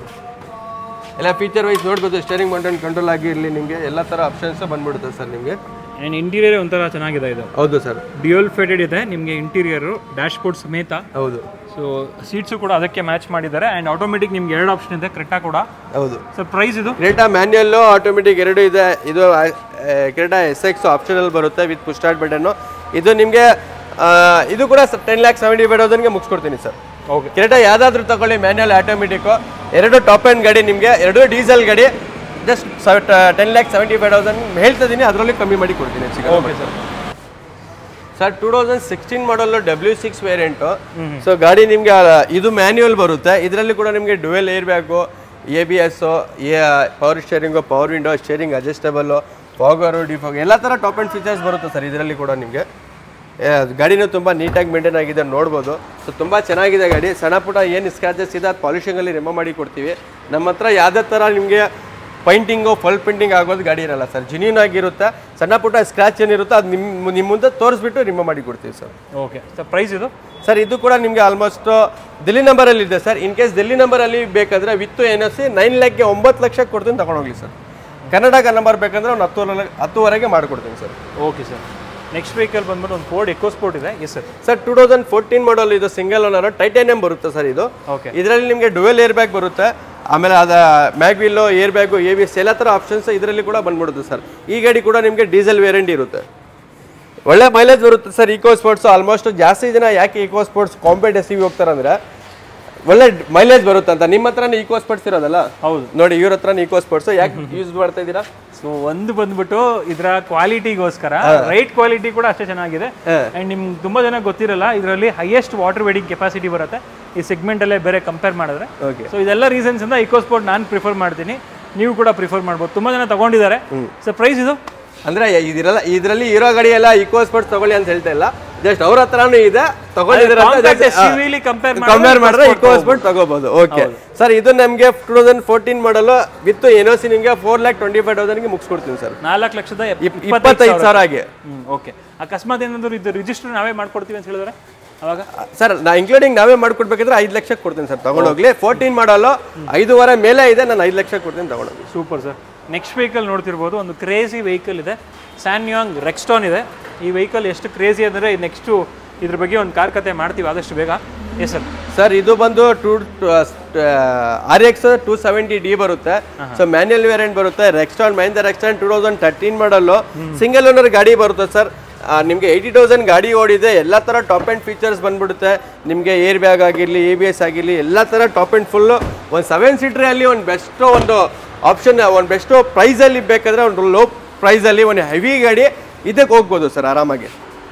ಎಲ್ಲ ಫೀಚರ್ ವೈಸ್ ನೋಡ್ಬೋದು. ಸ್ಟೇರಿಂಗ್ ಮೌಂಟೆನ್ ಕಂಟ್ರೋಲ್ ಆಗಿರಲಿ, ನಿಮಗೆ ಎಲ್ಲ ಥರ ಆಪ್ಷನ್ಸ್ ಬಂದ್ಬಿಡುತ್ತೆ ಸರ್ ನಿಮಗೆ. ಆ್ಯಂಡ್ ಇಂಟೀರಿಯರ್ ಒಂಥರ ಚೆನ್ನಾಗಿದೆ ಇದು. ಹೌದು ಸರ್. ಡ್ಯೂಯಲ್ ಫೇಡೆಡ್ ಇದೆ ನಿಮಗೆ ಇಂಟೀರಿಯರು, ಡ್ಯಾಶ್ ಬೋರ್ಡ್ ಸಮೇತ. ಹೌದು. ಸೊ ಸೀಟ್ಸು ಕೂಡ ಅದಕ್ಕೆ ಮ್ಯಾಚ್ ಮಾಡಿದ್ದಾರೆ. ಆ್ಯಂಡ್ ಆಟೋಮೆಟಿಕ್ ನಿಮ್ಗೆ ಎರಡು ಆಪ್ಷನ್ ಇದೆ ಕ್ರೆಟಾ ಕೂಡ. ಹೌದು. ಸೊ ಪ್ರೈಸ್ ಇದು ಕ್ರೆಟಾ ಮ್ಯಾನ್ಯಲ್ಲು ಆಟೋಮೆಟಿಕ್ ಎರಡು ಇದೆ. ಇದು ಕ್ರೆಟಾ ಎಸ್ ಎಕ್ಸ್ ಆಪ್ಷನಲ್ ಬರುತ್ತೆ ವಿತ್ ಪುಷ್ ಸ್ಟಾರ್ಟ್ ಬಟನ್ನು. ಇದು ನಿಮಗೆ ಇದು ಕೂಡ ಟೆನ್ ಲ್ಯಾಕ್ ಸೆವೆಂಟಿ ಫೈವ್ ತೌಸಂಡ್ಗೆ ಮುಗಿಸ್ಕೊಡ್ತೀನಿ ಸರ್. ಓಕೆ. ಕ್ರೆಟಾ ಯಾವುದಾದ್ರೂ ತಗೊಳ್ಳಿ, ಮ್ಯಾನ್ಯಲ್, ಆಟೋಮೆಟಿಕ್ಕು, ಎರಡು ಟಾಪ್ ಎಂಡ್ ಗಾಡಿ ನಿಮಗೆ, ಎರಡು ಡೀಸೆಲ್ ಗಾಡಿ. Just ten lakh seventy five thousand ಹೇಳ್ತಾ ಇದ್ದೀನಿ, ಅದರಲ್ಲಿ ಕಮ್ಮಿ ಮಾಡಿ ಕೊಡ್ತೀನಿ. Okay sir. Sir two thousand sixteen model W six variant. So ಗಾಡಿ ನಿಮಗೆ ಇದು ಮ್ಯಾನ್ಯುವಲ್ ಬರುತ್ತೆ. ಇದರಲ್ಲಿ ಕೂಡ ನಿಮಗೆ dual air bag, A B S, power steering, power window, steering adjustable, fogger, defog ಎಲ್ಲ ಥರ ಟಾಪ್ ಆ್ಯಂಡ್ ಫೀಚರ್ಸ್ ಬರುತ್ತೆ ಸರ್ ಇದರಲ್ಲಿ ಕೂಡ ನಿಮಗೆ. ಗಾಡಿನೂ ತುಂಬ ನೀಟಾಗಿ ಮೇಂಟೈನ್ ಆಗಿದೆ ನೋಡ್ಬೋದು. ಸೊ ತುಂಬ ಚೆನ್ನಾಗಿದೆ ಗಾಡಿ. ಸಣ್ಣ ಪುಟ್ಟ ಏನು ಸ್ಕ್ರಾಚಸ್ ಇದೆ ಅದು ಪಾಲಿಷಿಂಗಲ್ಲಿ ರಿಮೂವ್ ಮಾಡಿ ಕೊಡ್ತೀವಿ. ನಮ್ಮ ಹತ್ರ ಯಾವುದೇ ಥರ ನಿಮಗೆ ಪೈಂಟಿಂಗು, ಫುಲ್ ಪೇಂಟಿಂಗ್ ಆಗೋದು ಗಾಡಿ ಇರಲ್ಲ ಸರ್. ಜೆನ್ಯೂನ್ ಆಗಿರುತ್ತೆ. ಸಣ್ಣ ಪುಟ್ಟ ಸ್ಕ್ರಾಚ್ ಏನಿರುತ್ತೆ ಅದು ನಿಮ್ಮ ನಿಮ್ಮ ಮುಂದೆ ತೋರಿಸ್ಬಿಟ್ಟು ರಿಮೂವ್ ಮಾಡಿ ಕೊಡ್ತೀವಿ ಸರ್. Okay sir. ಪ್ರೈಸ್ ಇದು ಸರ್ ಇದು ಕೂಡ ನಿಮಗೆ ಆಲ್ಮೋಸ್ಟ್ ದಿಲ್ಲಿ ನಂಬರಲ್ಲಿ ಇದೆ ಸರ್. ಇನ್ ಕೇಸ್ ದಿಲ್ಲಿ ನಂಬರಲ್ಲಿ ಬೇಕಾದರೆ with N S C nine ಲ್ಯಾಕ್ಗೆ ಒಂಬತ್ತು ಲಕ್ಷಕ್ಕೆ ಕೊಡ್ತೀನಿ, ತಗೊಂಡೋಗ್ಲಿ ಸರ್. ಕರ್ನಾಟಕ ನಂಬರ್ ಬೇಕಂದ್ರೆ ಒಂದು ಹತ್ತುವರೆ ಹತ್ತುವರೆಗೆ ಮಾಡಿಕೊಡ್ತೀನಿ sir. Okay sir. Next vehicle ಬಂದ್ಬಿಟ್ಟು ಒಂದು ಫೋರ್ಡ್ ಎಕೋ ಸ್ಪೋರ್ಟ್ ಇದೆ. Yes sir. Sir two thousand fourteen model ಇದು ಸಿಂಗಲ್ ಓನರ್ ಟೈಟಾನಿಯಂ ಬರುತ್ತೆ ಸರ್ ಇದು. ಓಕೆ. ಇದರಲ್ಲಿ ನಿಮಗೆ ಡ್ಯುಯಲ್ ಏರ್ ಬ್ಯಾಗ್ ಬರುತ್ತೆ. ಆಮೇಲೆ ಅದ mag wheel, air bag, A B S ಎಲ್ಲ ಥರ ಆಪ್ಷನ್ಸ್ ಇದರಲ್ಲಿ ಕೂಡ ಬಂದ್ಬಿಡುತ್ತೆ ಸರ್. ಈ ಗಾಡಿ ಕೂಡ ನಿಮಗೆ ಡೀಸೆಲ್ ವೇರಿಯಂಟ್ ಇರುತ್ತೆ, ಒಳ್ಳೆ ಮೈಲೇಜ್ ಬರುತ್ತೆ ಸರ್. ಈಕೋ ಸ್ಪೋರ್ಟ್ಸು ಆಲ್ಮೋಸ್ಟ್ ಜಾಸ್ತಿ ಜನ ಯಾಕೆ EcoSport compact S U V ಹೋಗ್ತಾರೆ ಅಂದರೆ ಒಳ್ಳೆ ಮೈಲೇಜ್ ಬರುತ್ತೆ ಅಂತ. ನಿಮ್ಮ ಹತ್ರನೇ ಈಕೋ ಸ್ಪೋರ್ಟ್ಸ್ ಇರೋದಲ್ಲ? ಹೌದು. ನೋಡಿ ಇವ್ರ ಹತ್ರ ಈಕೋ ಸ್ಪೋರ್ಟ್ಸ್ ಯಾಕೆ ಯೂಸ್ ಮಾಡ್ತಾ ಇದ್ದೀರಾ? ಸೊ ಒಂದು ಬಂದ್ಬಿಟ್ಟು ಇದರ ಕ್ವಾಲಿಟಿಗೋಸ್ಕರ, ರೈಟ್ ಕ್ವಾಲಿಟಿ ಕೂಡ ಅಷ್ಟೇ ಚೆನ್ನಾಗಿದೆ. ಅಂಡ್ ನಿಮ್ಗೆ ತುಂಬಾ ಜನ ಗೊತ್ತಿರಲ್ಲ, ಇದರಲ್ಲಿ ಹೈಯೆಸ್ಟ್ ವಾಟರ್ ವೇಡಿಂಗ್ ಕೆಪಾಸಿಟಿ ಬರುತ್ತೆ ಈ ಸೆಗ್ಮೆಂಟ್ ಅಲ್ಲೇ ಬೇರೆ ಕಂಪೇರ್ ಮಾಡಿದ್ರೆ. ಸೊ ಇದೆಲ್ಲ ರೀಸನ್ಸ್ ಇಂದ ಇಕೋ ಸ್ಪೋರ್ಟ್ ನಾನು ಪ್ರಿಫರ್ ಮಾಡ್ತೀನಿ, ನೀವು ಕೂಡ ಪ್ರಿಫರ್ ಮಾಡ್ಬೋದು. ತುಂಬಾ ಜನ ತಗೊಂಡಿದ್ದಾರೆ. ಸೊ ಪ್ರೈಸ್ ಇದು ಅಂದ್ರೆ ಇದ್ರಲ್ಲ ಇದರಲ್ಲಿ ಇರೋ ಗಾಡಿ ಎಲ್ಲ ಇಕೋ ಸ್ಪೋರ್ಟ್ಸ್ ತಗೊಳ್ಳಿ ಅಂತ ಹೇಳ್ತಾ ಇಲ್ಲ, ಜಸ್ಟ್ ಅವ್ರ ಹತ್ರನೂ ಇದೆ ತಗೊಂಡಿದ್ರೆ ಕಂಪೇರ್ ಮಾಡಿದ್ರೆ ಇಕೋ ಸ್ಪೋರ್ಟ್ ತಗೋಬಹುದು. ಓಕೆ ಸರ್, ಇದು ನಮಗೆ two thousand fourteen model with N O C ನಿಮಗೆ ಫೋರ್ ಲ್ಯಾಕ್ ಟ್ವೆಂಟಿ ಫೈವ್ ತೌಸಂಡ್ಗೆ ಮುಗಿಸ್ಕೊಡ್ತೀನಿ ಸರ್, ನಾಲ್ಕು ಲಕ್ಷದ ಇಪ್ಪತ್ತೈದು ಸಾವಿರ ಆಗಿ. ಓಕೆ, ಅಕಸ್ಮಾತ್ ಏನಾದ್ರು ಇದು ರಿಜಿಸ್ಟರ್ ನಾವೇ ಮಾಡ್ಕೊಡ್ತೀವಿ ಅಂತ ಹೇಳಿದ್ರೆ ಅವಾಗ ಸರ್ ನಾ ಇನ್ಕ್ಲೂಡಿಂಗ್ ನಾವೇ ಮಾಡ್ಕೊಡ್ಬೇಕಂದ್ರೆ ಐದು ಲಕ್ಷಕ್ಕೆ ಕೊಡ್ತೀನಿ ಸರ್ ತಗೊಂಡೋಗ್ಲಿ. ಫೋರ್ಟೀನ್ ಮಾಡಲು ಐದೂವರೆ ಮೇಲೆ ಇದೆ, ನಾನು ಐದು ಲಕ್ಷ ಕೊಡ್ತೀನಿ ತಗೊಂಡೋಗಿ. Super sir. ನೆಕ್ಸ್ಟ್ ವೆಹಿಕಲ್ ನೋಡ್ತಿರ್ಬೋದು, ಒಂದು ಕ್ರೇಜಿ ವೆಹಿಕಲ್ ಇದೆ, ಸ್ಯಾನ್ಯಾಂಗ್ ರೆಕ್ಸ್ಟಾನ್ ಇದೆ. ಈ ವೆಹಿಕಲ್ ಎಷ್ಟು ಕ್ರೇಜಿ ಅಂದರೆ ನೆಕ್ಸ್ಟು ಇದ್ರ ಬಗ್ಗೆ ಒಂದು ಕಾರ್ ಕತೆ ಮಾಡ್ತೀವಿ ಆದಷ್ಟು ಬೇಗ. S sir. ಸರ್ ಇದು ಬಂದು two R X two seventy D ಬರುತ್ತೆ, ಸೊ ಮ್ಯಾನ್ಯಲ್ ವೇರಿಯಂಟ್ ಬರುತ್ತೆ. Rexton Mahindra Rexton two thousand thirteen model single owner ಗಾಡಿ ಬರುತ್ತೆ ಸರ್. ನಿಮಗೆ ಏಯ್ಟಿ ತೌಸಂಡ್ ಗಾಡಿ ಓಡಿದೆ, ಎಲ್ಲ ಥರ ಟಾಪ್ ಆ್ಯಂಡ್ ಫೀಚರ್ಸ್ ಬಂದ್ಬಿಡುತ್ತೆ ನಿಮಗೆ. ಏರ್ ಬ್ಯಾಗ್ ಆಗಿರಲಿ, ಎ ಬಿ ಎಸ್ ಆಗಿರಲಿ, ಎಲ್ಲ ಥರ ಟಾಪ್ ಆ್ಯಂಡ್ ಫುಲ್ಲು. ಒಂದು ಸೆವೆನ್ ಸೀಟ್ರಲ್ಲಿ ಒಂದು ಬೆಸ್ಟು ಒಂದು ಆಪ್ಷನ್, ಒಂದು ಬೆಸ್ಟು ಪ್ರೈಸಲ್ಲಿ ಬೇಕಾದರೆ ಒಂದು ಲೋ ಪ್ರೈಸಲ್ಲಿ ಒಂದು ಹೆವಿ ಗಾಡಿ ಇದಕ್ಕೆ ಹೋಗ್ಬೋದು ಸರ್ ಆರಾಮಾಗಿ.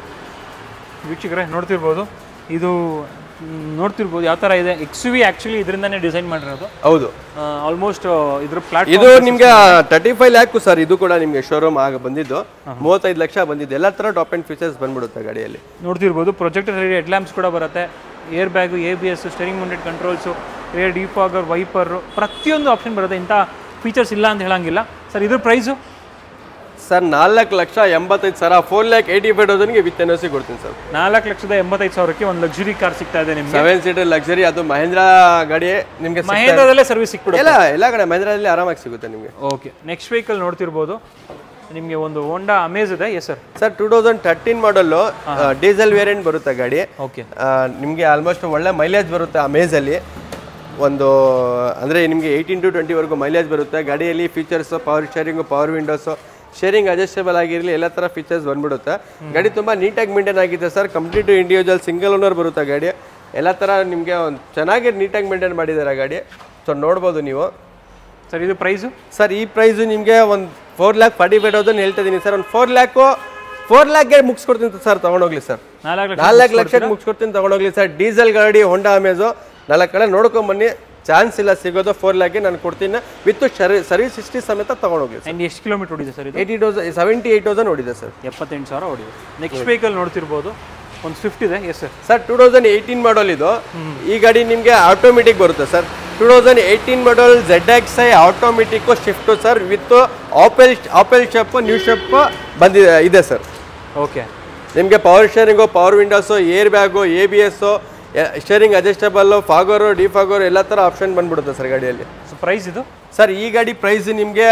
ವೀಕ್ಷಕರೇ ನೋಡ್ತಿರ್ಬೋದು, ಇದು ನೋಡ್ತಿರ್ಬೋದು ಯಾವ ಥರ ಇದೆ. ಎಕ್ಸ್ ವಿ ಆ್ಯಕ್ಚುಲಿ ಇದರಿಂದನೇ ಡಿಸೈನ್ ಮಾಡಿರೋದು. ಹೌದು, ಆಲ್ಮೋಸ್ಟ್ ಇದ್ರ ಪ್ಲಾಟ್ ಇದು ನಿಮ್ಗೆ ತರ್ಟಿ ಫೈವ್ ಲ್ಯಾಕ್ ಸರ್. ಇದು ಕೂಡ ನಿಮಗೆ ಶೋರೂಮ್ ಆಗ ಬಂದಿದ್ದು ಮೂವತ್ತೈದು ಲಕ್ಷ ಬಂದಿದ್ದು. ಎಲ್ಲ ಥರ ಟಾಪ್ ಆ್ಯಂಡ್ ಫೀಚರ್ಸ್ ಬಂದ್ಬಿಡುತ್ತೆ ಗಾಡಿಯಲ್ಲಿ. ನೋಡ್ತಿರ್ಬೋದು, ಪ್ರೊಜೆಕ್ಟರ್ ಹೆಡ್ ಲ್ಯಾಂಪ್ಸ್ ಕೂಡ ಬರುತ್ತೆ, air bag, A B S, steering mounted controls, rear defogger, wiper, ಪ್ರತಿಯೊಂದು ಆಪ್ಷನ್ ಬರುತ್ತೆ. ಇಂಥ ಫೀಚರ್ಸ್ ಇಲ್ಲ ಅಂತ ಹೇಳಂಗಿಲ್ಲ ಸರ್. ಇದ್ರ ಪ್ರೈಸು ಸರ್ ನಾಲ್ಕು ಲಕ್ಷ ಎಂಬತ್ತೈದು ಸಾವಿರ, ಫೋರ್ ಲ್ಯಾಕ್ ಏಯ್ಟಿ ಫೈವ್ ತೌಸಂಡ್ಗೆ ವಿತ್ ಎನ್ ಓ ಸಿ ಕೊಡ್ತೀನಿ ಸರ್. ನಾಲ್ಕು ಲಕ್ಷದ ಎಂಬತ್ತೈದು ಸಾವಿರಕ್ಕೆ ಒಂದು ಲಕ್ಸುರಿ ಕಾರ್ ಸಿಗ್ತಾ ಇದೆ ನಿಮ್ಗೆ, ಸೆವೆನ್ ಸೀಟರ್ ಲಕ್ಸುರಿ. ಅದು ಮಹೇಂದ್ರ ಗಾಡಿ ನಿಮಗೆ ಮಹೇಂದ್ರದಲ್ಲೇ ಸರ್ವಿಸ್ ಸಿಕ್ಬಿಡುತ್ತೆ. ಎಲ್ಲ ಎಲ್ಲ ಕಡೆ ಮಹೇಂದ್ರದಲ್ಲಿ ಆರಾಮಾಗಿ ಸಿಗುತ್ತೆ ನಿಮಗೆ. ಓಕೆ, ನೆಕ್ಸ್ಟ್ ವೆಹಿಕಲ್ ನೋಡ್ತಿರ್ಬೋದು, ನಿಮಗೆ ಒಂದು ಹೋಂಡಾ ಅಮೇಜ್ ಇದೆ. Yes sir. Sir two thousand thirteen model diesel variant ಬರುತ್ತೆ ಗಾಡಿ. ಓಕೆ, ನಿಮಗೆ ಆಲ್ಮೋಸ್ಟ್ ಒಳ್ಳೆ ಮೈಲೇಜ್ ಬರುತ್ತೆ ಅಮೇಜಲ್ಲಿ. ಒಂದು ಅಂದರೆ ನಿಮಗೆ ಏಯ್ಟೀನ್ ಟು ಟ್ವೆಂಟಿವರೆಗೂ ಮೈಲೇಜ್ ಬರುತ್ತೆ ಗಾಡಿಯಲ್ಲಿ. Features power steering, power windows, steering adjustable ಆಗಿರಲಿ, ಎಲ್ಲ ಥರ ಫೀಚರ್ಸ್ ಬಂದ್ಬಿಡುತ್ತೆ. ಗಾಡಿ ತುಂಬ ನೀಟಾಗಿ ಮೇಂಟೈನ್ ಆಗಿದೆ sir. Complete individual single owner ಬರುತ್ತೆ ಗಾಡಿ. ಎಲ್ಲ ಥರ ನಿಮಗೆ ಒಂದು ಚೆನ್ನಾಗಿ ನೀಟಾಗಿ ಮೇಂಟೈನ್ ಮಾಡಿದ್ದಾರೆ ಗಾಡಿ. ಸೊ ನೋಡ್ಬೋದು ನೀವು ಸರ್. ಇದು ಪ್ರೈಸು ಸರ್, ಈ ಪ್ರೈಸು ನಿಮಗೆ ಒಂದು four lakh forty five thousand ಹೇಳ್ತಾ ಇದ್ದೀನಿ ಸರ್. ಒಂದು ಫೋರ್ ಲ್ಯಾಕು ಫೋರ್ ಲ್ಯಾಕ್ಗೆ ಮುಗಿಸ್ಕೊಡ್ತೀನಿ ಸರ್ ತಗೊಂಡೋಗ್ಲಿ ಸರ್. ನಾಲ್ಕು ಲಕ್ಷಕ್ಕೆ ಮುಗಿಸ್ಕೊಡ್ತೀನಿ ತಗೊಂಡೋಗ್ಲಿ ಸರ್. ಡೀಸೆಲ್ ಗಾಡಿ ಹೋಂಡಾ ಅಮೇಜು ನಾಲ್ಕು ಕಡೆ ನೋಡ್ಕೊಂಬನ್ನಿ, ಚಾನ್ಸ್ ಇಲ್ಲ ಸಿಗೋದು. ಫೋರ್ ಲ್ಯಾಕ್ಗೆ ನಾನು ಕೊಡ್ತೀನಿ ವಿತ್ ಸರ್ವಿಸ್ ಹಿಸ್ಟ್ರಿ ಸಮೇತ ತಗೊಂಡೋಗಿ. ಎಷ್ಟು ಕಿಲೋಮೀಟರ್ ಓಡಿದೆ sir? Eighty thousand seventy eight thousand ಓಡಿದೆ ಸರ್. ಎಪ್ಪತ್ತೆಂಟು ಸಾವಿರ ಓಡಿದೆ. ನೆಕ್ಸ್ಟ್ ವೆಹಿಕಲ್ ನೋಡ್ತಿರ್ಬೋದು, ಒಂದು ಸ್ವಿಫ್ಟ್ ಇದೆ. Yes sir. Sir two thousand eighteen model ಇದು. ಈ ಗಾಡಿ ನಿಮಗೆ ಆಟೋಮೆಟಿಕ್ ಬರುತ್ತೆ sir. Two thousand eighteen model Z X I automatic shift sir, with apple apple shape new shape ಬಂದಿದೆ ಇದೆ ಸರ್. ಓಕೆ, ನಿಮಗೆ power steering, power windows, air bag, A B S, steering adjustable, fogger, defogger, ಎಲ್ಲ ಥರ option ಬಂದ್ಬಿಡುತ್ತೆ sir ಗಾಡಿಯಲ್ಲಿ. So price ಇದು sir, ಈ ಗಾಡಿ ಪ್ರೈಸ್ ನಿಮಗೆ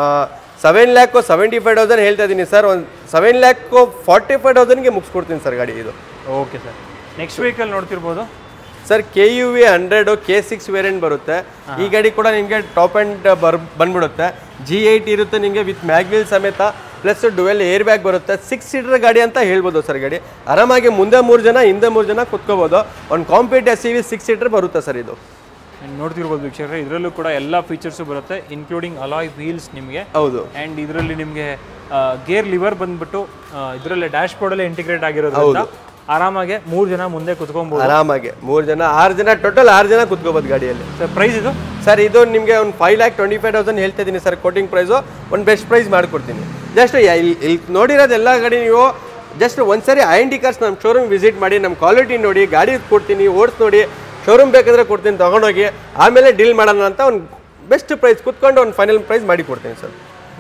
seven lakh seventy five thousand ಹೇಳ್ತಾ ಇದ್ದೀನಿ ಸರ್. ಒಂದು ಸೆವೆನ್ ಲ್ಯಾಕು ಫಾರ್ಟಿ ಫೈವ್ ತೌಸಂಡ್ಗೆ ಮುಗಿಸ್ಕೊಡ್ತೀನಿ ಸರ್ ಗಾಡಿ ಇದು. Okay sir. ನೆಕ್ಸ್ಟ್ ವೆಹಿಕಲ್ ನೋಡ್ತಿರ್ಬೋದು sir, K U V hundred K six variant ಬರುತ್ತೆ. ಈ ಗಾಡಿ ಕೂಡ ನಿಮಗೆ ಟಾಪ್ ಆ್ಯಂಡ್ ಬರ್ ಬಂದ್ಬಿಡುತ್ತೆ. ಜಿ ಏಯ್ಟ್ ಇರುತ್ತೆ ನಿಮಗೆ ವಿತ್ ಮ್ಯಾಗ್ವಿಲ್ ಸಮೇತ, ಪ್ಲಸ್ ಡುವೆಲ್ ಏರ್ ಬ್ಯಾಗ್ ಬರುತ್ತೆ. ಸಿಕ್ಸ್ ಸೀಟರ್ ಗಾಡಿ ಅಂತ ಹೇಳ್ಬೋದು ಸರ್. ಗಾಡಿ ಆರಾಮಾಗಿ ಮುಂದೆ ಮೂರು ಜನ, ಹಿಂದೆ ಮೂರು ಜನ ಕುತ್ಕೋಬೋದು. ಒಂದು compact S C V six seater ಬರುತ್ತೆ ಸರ್ ಇದು. ನೋಡ್ತಿರ್ಬೋದು ವೀಕ್ಷಕರೇ, ಇದರಲ್ಲೂ ಕೂಡ ಎಲ್ಲ ಫೀಚರ್ಸು ಬರುತ್ತೆ, ಇನ್ಕ್ಲೂಡಿಂಗ್ ಅಲಾಯ್ ವೀಲ್ಸ್ ನಿಮಗೆ. ಹೌದು. ಆ್ಯಂಡ್ ಇದರಲ್ಲಿ ನಿಮಗೆ ಗೇರ್ ಲಿವರ್ ಬಂದ್ಬಿಟ್ಟು ಇದರಲ್ಲೇ ಡ್ಯಾಶ್ ಬೋರ್ಡಲ್ಲೇ ಇಂಟಿಗ್ರೇಟ್ ಆಗಿರೋದ್ರಿಂದ ಆರಾಮಾಗಿ ಮೂರು ಜನ ಮುಂದೆ ಕುತ್ಕೊಬೋದು. ಆರಾಮಾಗಿ ಮೂರು ಜನ ಆರು ಜನ ಟೋಟಲ್ ಆರು ಜನ ಕುತ್ಕೋಬೋದು ಗಾಡಿಯಲ್ಲಿ. ಸರ್ ಪ್ರೈಸ್ ಇದು ಸರ್, ಇದು ನಿಮಗೆ ಒಂದು five lakh twenty five thousand ಹೇಳ್ತಾ ಇದ್ದೀನಿ ಸರ್. ಕೋಟಿಂಗ್ ಪ್ರೈಸು ಒಂದು ಬೆಸ್ಟ್ ಪ್ರೈಸ್ ಮಾಡಿಕೊಡ್ತೀನಿ. ಜಸ್ಟ್ ಇಲ್ಲಿ ಇಲ್ಲಿ ನೋಡಿರೋದು ಎಲ್ಲ ಗಾಡಿ ನೀವು ಜಸ್ಟ್ ಒಂದ್ಸರಿ ಐ ಎನ್ ಡಿ ಕಾರ್ಸ್ ನಮ್ಮ ಶೋರೂಮ್ ವಿಸಿಟ್ ಮಾಡಿ, ನಮ್ಮ ಕ್ವಾಲಿಟಿ ನೋಡಿ, ಗಾಡಿ ಕೊಡ್ತೀನಿ, ಓಡಿಸ್ ನೋಡಿ, ಶೋರೂಮ್ ಬೇಕಾದರೆ ಕೊಡ್ತೀನಿ ತಗೊಂಡೋಗಿ, ಆಮೇಲೆ ಡೀಲ್ ಮಾಡೋಣ ಅಂತ ಒಂದು ಬೆಸ್ಟ್ ಪ್ರೈಸ್ ಕುತ್ಕೊಂಡು ಒಂದು ಫೈನಲ್ ಪ್ರೈಸ್ ಮಾಡಿ ಕೊಡ್ತೀನಿ ಸರ್.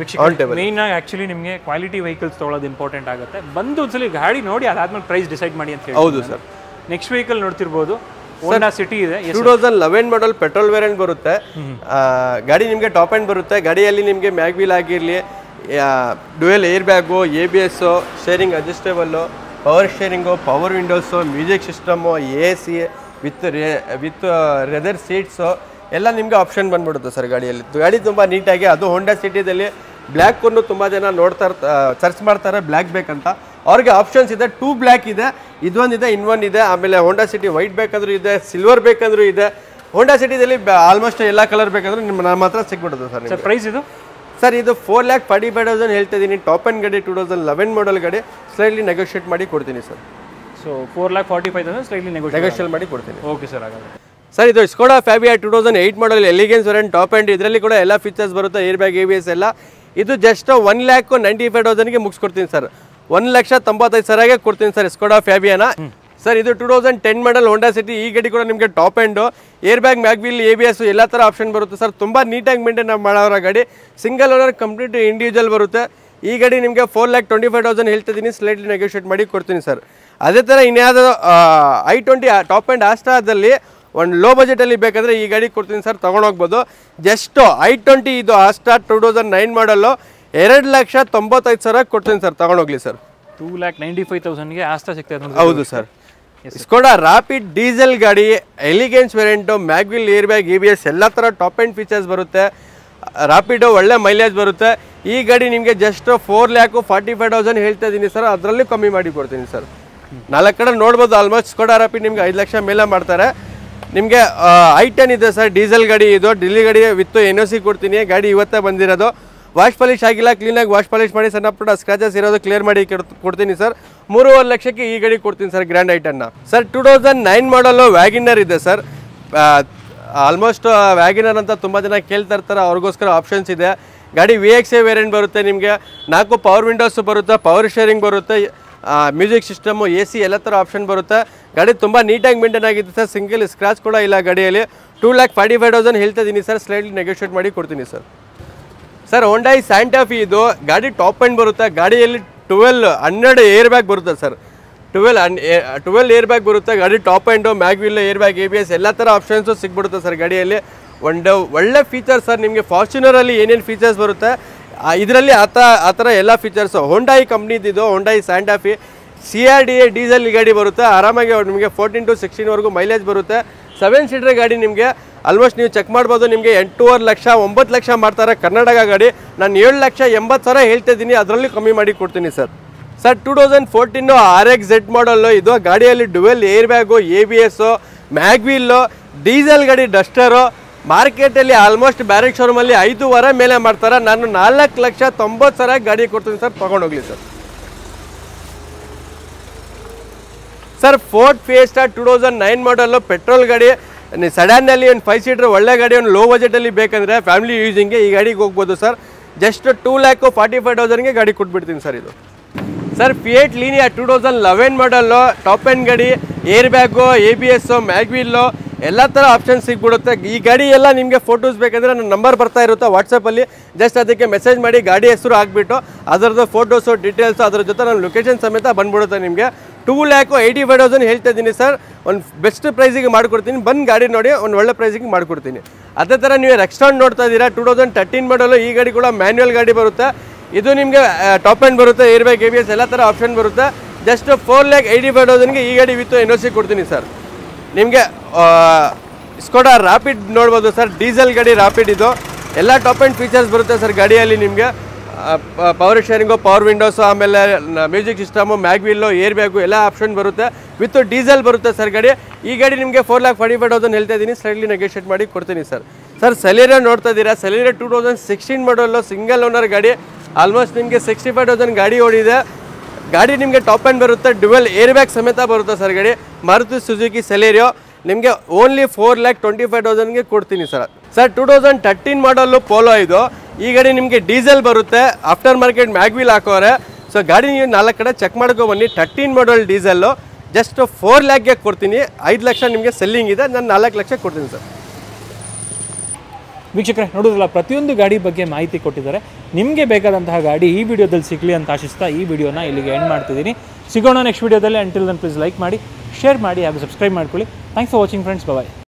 ಮೇನ್ ಆಗಿ ಆಕ್ಚುಲಿ ನಿಮಗೆ ಕ್ವಾಲಿಟಿ ವೆಹಿಕಲ್ಸ್ ತೊಗೊಳೋದು ಇಂಪಾರ್ಟೆಂಟ್ ಆಗುತ್ತೆ. ಬಂದು ಒಂದ್ಸಲಿ ಗಾಡಿ ನೋಡಿ ಅದಾದ್ಮೇಲೆ ಪ್ರೈಸ್ ಡಿಸೈಡ್ ಮಾಡಿ ಅಂತ ಹೇಳಿ. ಹೌದು ಸರ್. ನೆಕ್ಸ್ಟ್ ವೆಹಿಕಲ್ ನೋಡ್ತಿರ್ಬೋದು, ಹೋಂಡಾ ಸಿಟಿ ಇದೆ. Two thousand eleven model petrol variant ಬರುತ್ತೆ. ಗಾಡಿ ನಿಮಗೆ ಟಾಪ್ ಆ್ಯಂಡ್ ಬರುತ್ತೆ. ಗಾಡಿಯಲ್ಲಿ ನಿಮಗೆ ಮ್ಯಾಗ್ವೀಲ್ ಆಗಿರಲಿ, dual air bag, A B S, steering adjustable, power steering, power windows, music system, A C with ರೇ ವಿತ್ ರೆದರ್ ಸೀಟ್ಸು ಎಲ್ಲ ನಿಮಗೆ ಆಪ್ಷನ್ ಬಂದ್ಬಿಡುತ್ತೆ ಸರ್ ಗಾಡಿಯಲ್ಲಿ. ಗಾಡಿ ತುಂಬ ನೀಟಾಗಿ, ಅದು ಹೋಂಡಾ ಸಿಟಿದಲ್ಲಿ ಬ್ಲ್ಯಾಕನ್ನು ತುಂಬ ಜನ ನೋಡ್ತಾ ಸರ್ಚ್ ಮಾಡ್ತಾರೆ ಬ್ಲ್ಯಾಕ್ ಬೇಕಂತ. ಅವ್ರಿಗೆ ಆಪ್ಷನ್ಸ್ ಇದೆ. ಟೂ ಬ್ಲ್ಯಾಕ್ ಇದೆ, ಇದೊಂದಿದೆ, ಇನ್ನೊಂದಿದೆ. ಆಮೇಲೆ ಹೋಂಡಾ ಸಿಟಿ ವೈಟ್ ಬೇಕಾದರೂ ಇದೆ, ಸಿಲ್ವರ್ ಬೇಕಾದರೂ ಇದೆ. ಹೋಂಡಾ ಸಿಟಿದಲ್ಲಿ ಆಲ್ಮೋಸ್ಟ್ ಎಲ್ಲ ಕಲರ್ ಬೇಕಾದರೂ ನಿಮ್ಮ ನಮ್ಮ ಹತ್ರ ಸಿಕ್ಬಿಡುತ್ತೆ ಸರ್. ಸರ್ ಪ್ರೈಸ್ ಇದು ಸರ್, ಇದು four lakh forty five thousand ಹೇಳ್ತಾ ಇದ್ದೀನಿ. ಟಾಪ್ ಆ್ಯಂಡ್ ಗಾಡಿ ಟೂ ತೌಸಂಡ್ ಲೆವೆನ್ ಮಾಡಲ್ ಗಾಡಿ, ಸ್ಲೈಟ್ಲಿ ನೆಗೋಷಿಯೇಟ್ ಮಾಡಿ ಕೊಡ್ತೀನಿ sir. So four lakh forty five thousand slightly negotiate ಮಾಡಿ ಕೊಡ್ತೀನಿ. Okay sir. ಹಾಗಾದ್ರೆ ಸರ್, ಇದು Skoda Fabia two thousand eight model elegance variant top end. ಇದರಲ್ಲಿ ಕೂಡ ಎಲ್ಲ ಫೀಚರ್ಸ್ ಬರುತ್ತೆ, air bag, A B S ಎಲ್ಲ. ಇದು just one lac ninety five ತೌಸಂಡ್ಗೆ ಮುಗಿಸ್ಕೊಡ್ತೀನಿ ಸರ್. ಒಂದು ಲಕ್ಷ ತೊಂಬತ್ತೈದು ಸಾವಿರಗೆ ಕೊಡ್ತೀನಿ ಸರ್ ಸ್ಕೋಡಾ ಫ್ಯಾಬಿಯಾನ. ಸರ್ ಇದು two thousand ten model Honda City. ಈ ಗಾಡಿ ಕೂಡ ನಿಮಗೆ top end, air bag, mag wheel, A B S ಎಲ್ಲ ಥರ ಆಪ್ಷನ್ ಬರುತ್ತೆ ಸರ್. ತುಂಬ ನೀಟಾಗಿ ಮೇಂಟೈನ್ ಮಾಡೋರ ಗಾಡಿ. ಸಿಂಗಲ್ ಓನರ್, ಕಂಪ್ಲೀಟ್ ಇಂಡಿವಿಜುವಲ್ ಬರುತ್ತೆ. ಈ ಗಾಡಿ ನಿಮಗೆ four lakh twenty five thousand ಹೇಳ್ತಿದ್ದೀನಿ, ಸ್ಲೈಟ್ಲಿ ನೆಗೋಷಿಯೇಟ್ ಮಾಡಿ ಕೊಡ್ತೀನಿ ಸರ್. ಅದೇ ಥರ ಇನ್ಯಾವುದೋ ಐ ಟ್ವೆಂಟಿ ಟಾಪ್ ಆ್ಯಂಡ್ ಆಸ್ಟ್ರಾದಲ್ಲಿ ಒಂದು ಲೋ ಬಜೆಟಲ್ಲಿ ಬೇಕಾದರೆ ಈ ಗಾಡಿ ಕೊಡ್ತೀನಿ ಸರ್, ತೊಗೊಂಡೋಗ್ಬೋದು. ಜಸ್ಟು ಐ ಟ್ವೆಂಟಿ ಇದು Astra two thousand nine model ಎರಡು ಲಕ್ಷ ತೊಂಬತ್ತೈದು ಸಾವಿರ ಕೊಡ್ತೀನಿ ಸರ್, ತೊಗೊಂಡೋಗ್ಲಿ sir. Two lakh ninety five ತೌಸಂಡ್ಗೆ ಆಸ್ಟ್ರಾ ಸಿಗ್ತದೆ. ಹೌದು ಸರ್. ಸ್ಕೋಡಾ ರಾಪಿಡ್ ಡೀಸೆಲ್ ಗಾಡಿ, elegance variant, mag wheel, air bag, A B S ಎಲ್ಲ ಥರ ಟಾಪ್ ಆ್ಯಂಡ್ ಫೀಚರ್ಸ್ ಬರುತ್ತೆ. ರಾಪಿಡು ಒಳ್ಳೆ ಮೈಲೇಜ್ ಬರುತ್ತೆ. ಈ ಗಾಡಿ ನಿಮಗೆ just four lakh forty five thousand ಹೇಳ್ತಾ ಇದ್ದೀನಿ ಸರ್, ಅದರಲ್ಲಿ ಕಮ್ಮಿ ಮಾಡಿ ಕೊಡ್ತೀನಿ ಸರ್. ನಾಲ್ಕು ಕಡೆ ನೋಡ್ಬೋದು, ಆಲ್ಮೋಸ್ಟ್ ಸ್ಕೋಡಾ ರಾಪಿಡ್ ನಿಮಗೆ ಐದು ಲಕ್ಷ ಮೇಲೆ ಮಾಡ್ತಾರೆ. ನಿಮಗೆ ಐ ಟೆನ್ ಇದೆ ಸರ್, ಡೀಸೆಲ್ ಗಾಡಿ ಇದು. ಡೆಲ್ಲಿ ಗಾಡಿ ವಿತ್ ಎನ್ ಒ ಸಿ ಕೊಡ್ತೀನಿ. ಗಾಡಿ ಇವತ್ತೇ ಬಂದಿರೋದು. ವಾಶ್ ಪಾಲಿಶ್ ಆಗಿಲ್ಲ, ಕ್ಲೀನಾಗಿ ವಾಶ್ ಪಾಲಿಶ್ ಮಾಡಿ ಸಣ್ಣ ಪುಟ್ಟ ಸ್ಕ್ರಾಚಸ್ ಇರೋದು ಕ್ಲಿಯರ್ ಮಾಡಿ ಕೊಡ್ತೀನಿ ಸರ್. ಮೂರುವರೆ ಲಕ್ಷಕ್ಕೆ ಈ ಗಾಡಿ ಕೊಡ್ತೀನಿ ಸರ್, ಗ್ರ್ಯಾಂಡ್ ಐಟನ್ನ. Sir two thousand nine model Wagon R ಇದೆ ಸರ್. ಆಲ್ಮೋಸ್ಟ್ ವ್ಯಾಗಿನರ್ ಅಂತ ತುಂಬ ಜನ ಕೇಳ್ತಾ ಇರ್ತಾರೆ, ಅವ್ರಿಗೋಸ್ಕರ ಆಪ್ಷನ್ಸ್ ಇದೆ. ಗಾಡಿ ವಿ ಎಕ್ಸ್ ಎ ವೇರಿಯಂಟ್ ಬರುತ್ತೆ. ನಿಮಗೆ ನಾಲ್ಕು ಪವರ್ ವಿಂಡೋಸ್ ಬರುತ್ತೆ, ಪವರ್ ಶೇರಿಂಗ್ ಬರುತ್ತೆ, ಮ್ಯೂಸಿಕ್ ಸಿಸ್ಟಮು, ಎ ಸಿ ಎಲ್ಲ ಥರ ಆಪ್ಷನ್ ಬರುತ್ತೆ. ಗಾಡಿ ತುಂಬ ನೀಟಾಗಿ ಮೇಂಟೈನ್ ಆಗಿದೆ ಸರ್. ಸಿಂಗಲ್ ಸ್ಕ್ರಾಚ್ ಕೂಡ ಇಲ್ಲ ಗಾಡಿಯಲ್ಲಿ. Two lakh forty five thousand ಹೇಳ್ತಾ ಇದ್ದೀನಿ ಸರ್, ಸ್ಲೈಟ್ಲಿ ನೆಗೋಷಿಯೇಟ್ ಮಾಡಿ ಕೊಡ್ತೀನಿ ಸರ್. ಸರ್ ಹೋಂಡಾಯಿ ಸ್ಯಾಂಟಾಫಿ ಇದು ಗಾಡಿ ಟಾಪ್ ಎಂಡ್ ಬರುತ್ತೆ. ಗಾಡಿಯಲ್ಲಿ ಟ್ವೆಲ್ ಹನ್ನೆರಡು ಏರ್ ಬ್ಯಾಗ್ ಬರುತ್ತೆ ಸರ್. ಟ್ವೆಲ್ ಅನ್ ಟ್ವೆಲ್ ಏರ್ ಬ್ಯಾಗ್ ಬರುತ್ತೆ. ಗಾಡಿ top end, mag wheel, air bag, A B S ಎಲ್ಲ ಥರ ಆಪ್ಷನ್ಸು ಸಿಗ್ಬಿಡುತ್ತೆ ಸರ್ ಗಾಡಿಯಲ್ಲಿ. ಒಂದು ಒಳ್ಳೆ ಫೀಚರ್ ಸರ್. ನಿಮಗೆ ಫಾರ್ಚುನರಲ್ಲಿ ಏನೇನು ಫೀಚರ್ಸ್ ಬರುತ್ತೆ ಇದರಲ್ಲಿ ಆ ಥರ ಆ ಥರ ಎಲ್ಲ ಫೀಚರ್ಸು ಹೋಂಡಾಯಿ ಕಂಪ್ನಿದಿದ್ದು. Hyundai Santa Fe C R D A diesel ಗಾಡಿ ಬರುತ್ತೆ. ಆರಾಮಾಗಿ ನಿಮಗೆ ಫೋರ್ಟೀನ್ ಟು ಸಿಕ್ಸ್ಟೀನ್ವರೆಗೂ ಮೈಲೇಜ್ ಬರುತ್ತೆ. ಸೆವೆನ್ ಸೀಟರ್ ಗಾಡಿ ನಿಮಗೆ ಆಲ್ಮೋಸ್ಟ್ ನೀವು ಚೆಕ್ ಮಾಡ್ಬೋದು. ನಿಮಗೆ ಎಂಟೂವರೆ ಲಕ್ಷ ಒಂಬತ್ತು ಲಕ್ಷ ಮಾಡ್ತಾರೆ ಕರ್ನಾಟಕ ಗಾಡಿ. ನಾನು ಏಳು ಲಕ್ಷ ಎಂಬತ್ತು ಸಾವಿರ ಹೇಳ್ತಾ ಇದ್ದೀನಿ, ಅದರಲ್ಲಿ ಕಮ್ಮಿ ಮಾಡಿ ಕೊಡ್ತೀನಿ sir. Sir two thousand fourteen R X Z model ಇದು. ಗಾಡಿಯಲ್ಲಿ dual air bag, A B S, mag wheel, diesel ಗಾಡಿ, ಡಸ್ಟರು. ಮಾರ್ಕೆಟಲ್ಲಿ ಆಲ್ಮೋಸ್ಟ್ ಬ್ಯಾರೆಕ್ ಶೋರೂಮಲ್ಲಿ ಐದೂವರೆ ಮೇಲೆ ಮಾಡ್ತಾರೆ. ನಾನು ನಾಲ್ಕು ಲಕ್ಷ ತೊಂಬತ್ತು ಸಾವಿರ ಗಾಡಿ ಕೊಡ್ತೀನಿ ಸರ್, ತೊಗೊಂಡೋಗ್ಲಿ sir. Sir Ford Fiesta two thousand nine model petrol ಗಾಡಿ. ಸಡನ್ನಲ್ಲಿ ಒಂದು ಫೈವ್ ಸೀಟರ್ ಒಳ್ಳೆ ಗಾಡಿ, ಒಂದು ಲೋ ಬಜೆಟಲ್ಲಿ ಬೇಕಂದರೆ ಫ್ಯಾಮಿಲಿ ಯೂಸಿಂಗ್ಗೆ ಈ ಗಾಡಿಗೆ ಹೋಗ್ಬೋದು sir. Just two lakh forty five ತೌಸಂಡ್ಗೆ ಗಾಡಿ ಕೊಟ್ಬಿಡ್ತೀನಿ ಸರ್ ಇದು. Sir Fiat Linea two thousand eleven model top end ಗಾಡಿ, air bag, A B S, mag wheel ಎಲ್ಲ ಥರ ಆಪ್ಷನ್ ಸಿಗ್ಬಿಡುತ್ತೆ. ಈ ಗಾಡಿ ಎಲ್ಲ ನಿಮಗೆ ಫೋಟೋಸ್ ಬೇಕಂದರೆ ನನ್ನ ನಂಬರ್ ಬರ್ತಾ ಇರುತ್ತೆ ವಾಟ್ಸಪ್ಪಲ್ಲಿ. ಜಸ್ಟ್ ಅದಕ್ಕೆ ಮೆಸೇಜ್ ಮಾಡಿ ಗಾಡಿ ಹೆಸರು ಹಾಕ್ಬಿಟ್ಟು ಅದರದ್ದು ಫೋಟೋಸು, ಡೀಟೇಲ್ಸು, ಅದ್ರ ಜೊತೆ ನನ್ನ ಲೊಕೇಶನ್ ಸಮೇತ ಬಂದ್ಬಿಡುತ್ತೆ ನಿಮಗೆ. Two lakh eighty five thousand ಹೇಳ್ತಾ ಇದ್ದೀನಿ ಸರ್. ಒಂದು ಬೆಸ್ಟ್ ಪ್ರೈಸಿಗೆ ಮಾಡಿಕೊಡ್ತೀನಿ. ಬಂದು ಗಾಡಿ ನೋಡಿ ಒಂದು ಒಳ್ಳೆ ಪ್ರೈಸಿಗೆ ಮಾಡಿಕೊಡ್ತೀನಿ. ಅದೇ ಥರ ನೀವು ರೆಕ್ಸ್ಟಾನ್ ನೋಡ್ತಾ ಇದ್ದೀರಾ. ಟೂ ತೌಸಂಡ್ ತರ್ಟೀನ್ ಮಾಡಲು ಈ ಗಾಡಿ ಕೂಡ ಮ್ಯಾನ್ಯುವಲ್ ಗಾಡಿ ಬರುತ್ತೆ. ಇದು ನಿಮಗೆ ಟಾಪ್ ಎಂಡ್ ಬರುತ್ತೆ, air bag, A B S ಎಲ್ಲ ಥರ ಆಪ್ಷನ್ ಬರುತ್ತೆ. Just four lakh eighty five ತೌಸಂಡ್ಗೆ ಈ ಗಾಡಿ ವಿತ್ ಎನ್ ಒ ಸಿ ಕೊಡ್ತೀನಿ ಸರ್. ನಿಮಗೆ ಸ್ಕೋಡಾ ರಾಪಿಡ್ ನೋಡ್ಬೋದು ಸರ್, ಡೀಸೆಲ್ ಗಾಡಿ ರಾಪಿಡ್ ಇದು. ಎಲ್ಲ ಟಾಪ್ ಎಂಡ್ ಫೀಚರ್ಸ್ ಬರುತ್ತೆ ಸರ್ ಗಾಡಿಯಲ್ಲಿ. ನಿಮಗೆ ಪವರ್ ಶೇರಿಂಗು, ಪವರ್ ವಿಂಡೋಸು, ಆಮೇಲೆ music system, mag wheel, air bag ಎಲ್ಲ ಆಪ್ಷನ್ ಬರುತ್ತೆ. ವಿತ್ ಡೀಸೆಲ್ ಬರುತ್ತೆ ಸರ್ ಗಾಡಿ. ಈ ಗಾಡಿ ನಿಮಗೆ four lakh forty five thousand ಹೇಳ್ತಾ ಇದ್ದೀನಿ, ಸ್ಲೈಟ್ಲಿ ನೆಗೋಷಿಯೇಟ್ ಮಾಡಿ ಕೊಡ್ತೀನಿ ಸರ್. ಸರ್ ಸೆಲೆರಿಯೋ ನೋಡ್ತಾ ಇದ್ದೀರಾ. Celerio two thousand sixteen model single owner ಗಾಡಿ. ಆಲ್ಮೋಸ್ಟ್ ನಿಮಗೆ ಸಿಕ್ಸ್ಟಿ ಫೈವ್ ತೌಸಂಡ್ ಗಾಡಿ ಓಡಿದೆ. ಗಾಡಿ ನಿಮಗೆ ಟಾಪ್ ಎಂಡ್ ಬರುತ್ತೆ, ಡ್ಯುವೆಲ್ ಏರ್ ಬ್ಯಾಗ್ ಸಮೇತ ಬರುತ್ತೆ ಸರ್ ಗಾಡಿ. ಮಾರುತಿ ಸುಜುಕಿ ಸೆಲೆರಿಯೋ ನಿಮಗೆ only four lakh twenty five ತೌಸಂಡ್ಗೆ ಕೊಡ್ತೀನಿ sir. Sir two thousand thirteen model Polo ಇದು. ಈ ಗಾಡಿ ನಿಮಗೆ ಡೀಸೆಲ್ ಬರುತ್ತೆ, ಆಫ್ಟರ್ ಮಾರ್ಕೆಟ್ ಮ್ಯಾಗ್ವಿಲ್ ಹಾಕೋರೆ. ಸೊ ಗಾಡಿ ನೀವು ನಾಲ್ಕು ಕಡೆ ಚೆಕ್ ಮಾಡ್ಕೊ ಬನ್ನಿ. Thirteen model diesel just four ಲ್ಯಾಕ್ಗೆ ಕೊಡ್ತೀನಿ. ಐದು ಲಕ್ಷ ನಿಮಗೆ ಸೆಲ್ಲಿಂಗ್ ಇದೆ, ನಾನು ನಾಲ್ಕು ಲಕ್ಷ ಕೊಡ್ತೀನಿ ಸರ್. ವೀಕ್ಷಕರೇ ನೋಡೋದಿಲ್ಲ, ಪ್ರತಿಯೊಂದು ಗಾಡಿ ಬಗ್ಗೆ ಮಾಹಿತಿ ಕೊಟ್ಟಿದ್ದಾರೆ. ನಿಮಗೆ ಬೇಕಾದಂತಹ ಗಾಡಿ ಈ ವಿಡಿಯೋದಲ್ಲಿ ಸಿಗಲಿ ಅಂತ ಆಶಿಸ್ತಾ ಈ ವಿಡಿಯೋನ ಇಲ್ಲಿಗೆ ಎಂಡ್ ಮಾಡ್ತಿದ್ದೀನಿ. ಸಿಗೋಣ ನೆಕ್ಸ್ಟ್ ವಿಡಿಯೋದಲ್ಲಿ. ಅಂಟಿಲ್ ದೆನ್ ಪ್ಲೀಸ್ ಲೈಕ್ ಮಾಡಿ, ಶೇರ್ ಮಾಡಿ ಹಾಗೂ ಸಬ್ಸ್ಕ್ರೈಬ್ ಮಾಡ್ಕೊಳ್ಳಿ. Thanks for watching friends. Bye.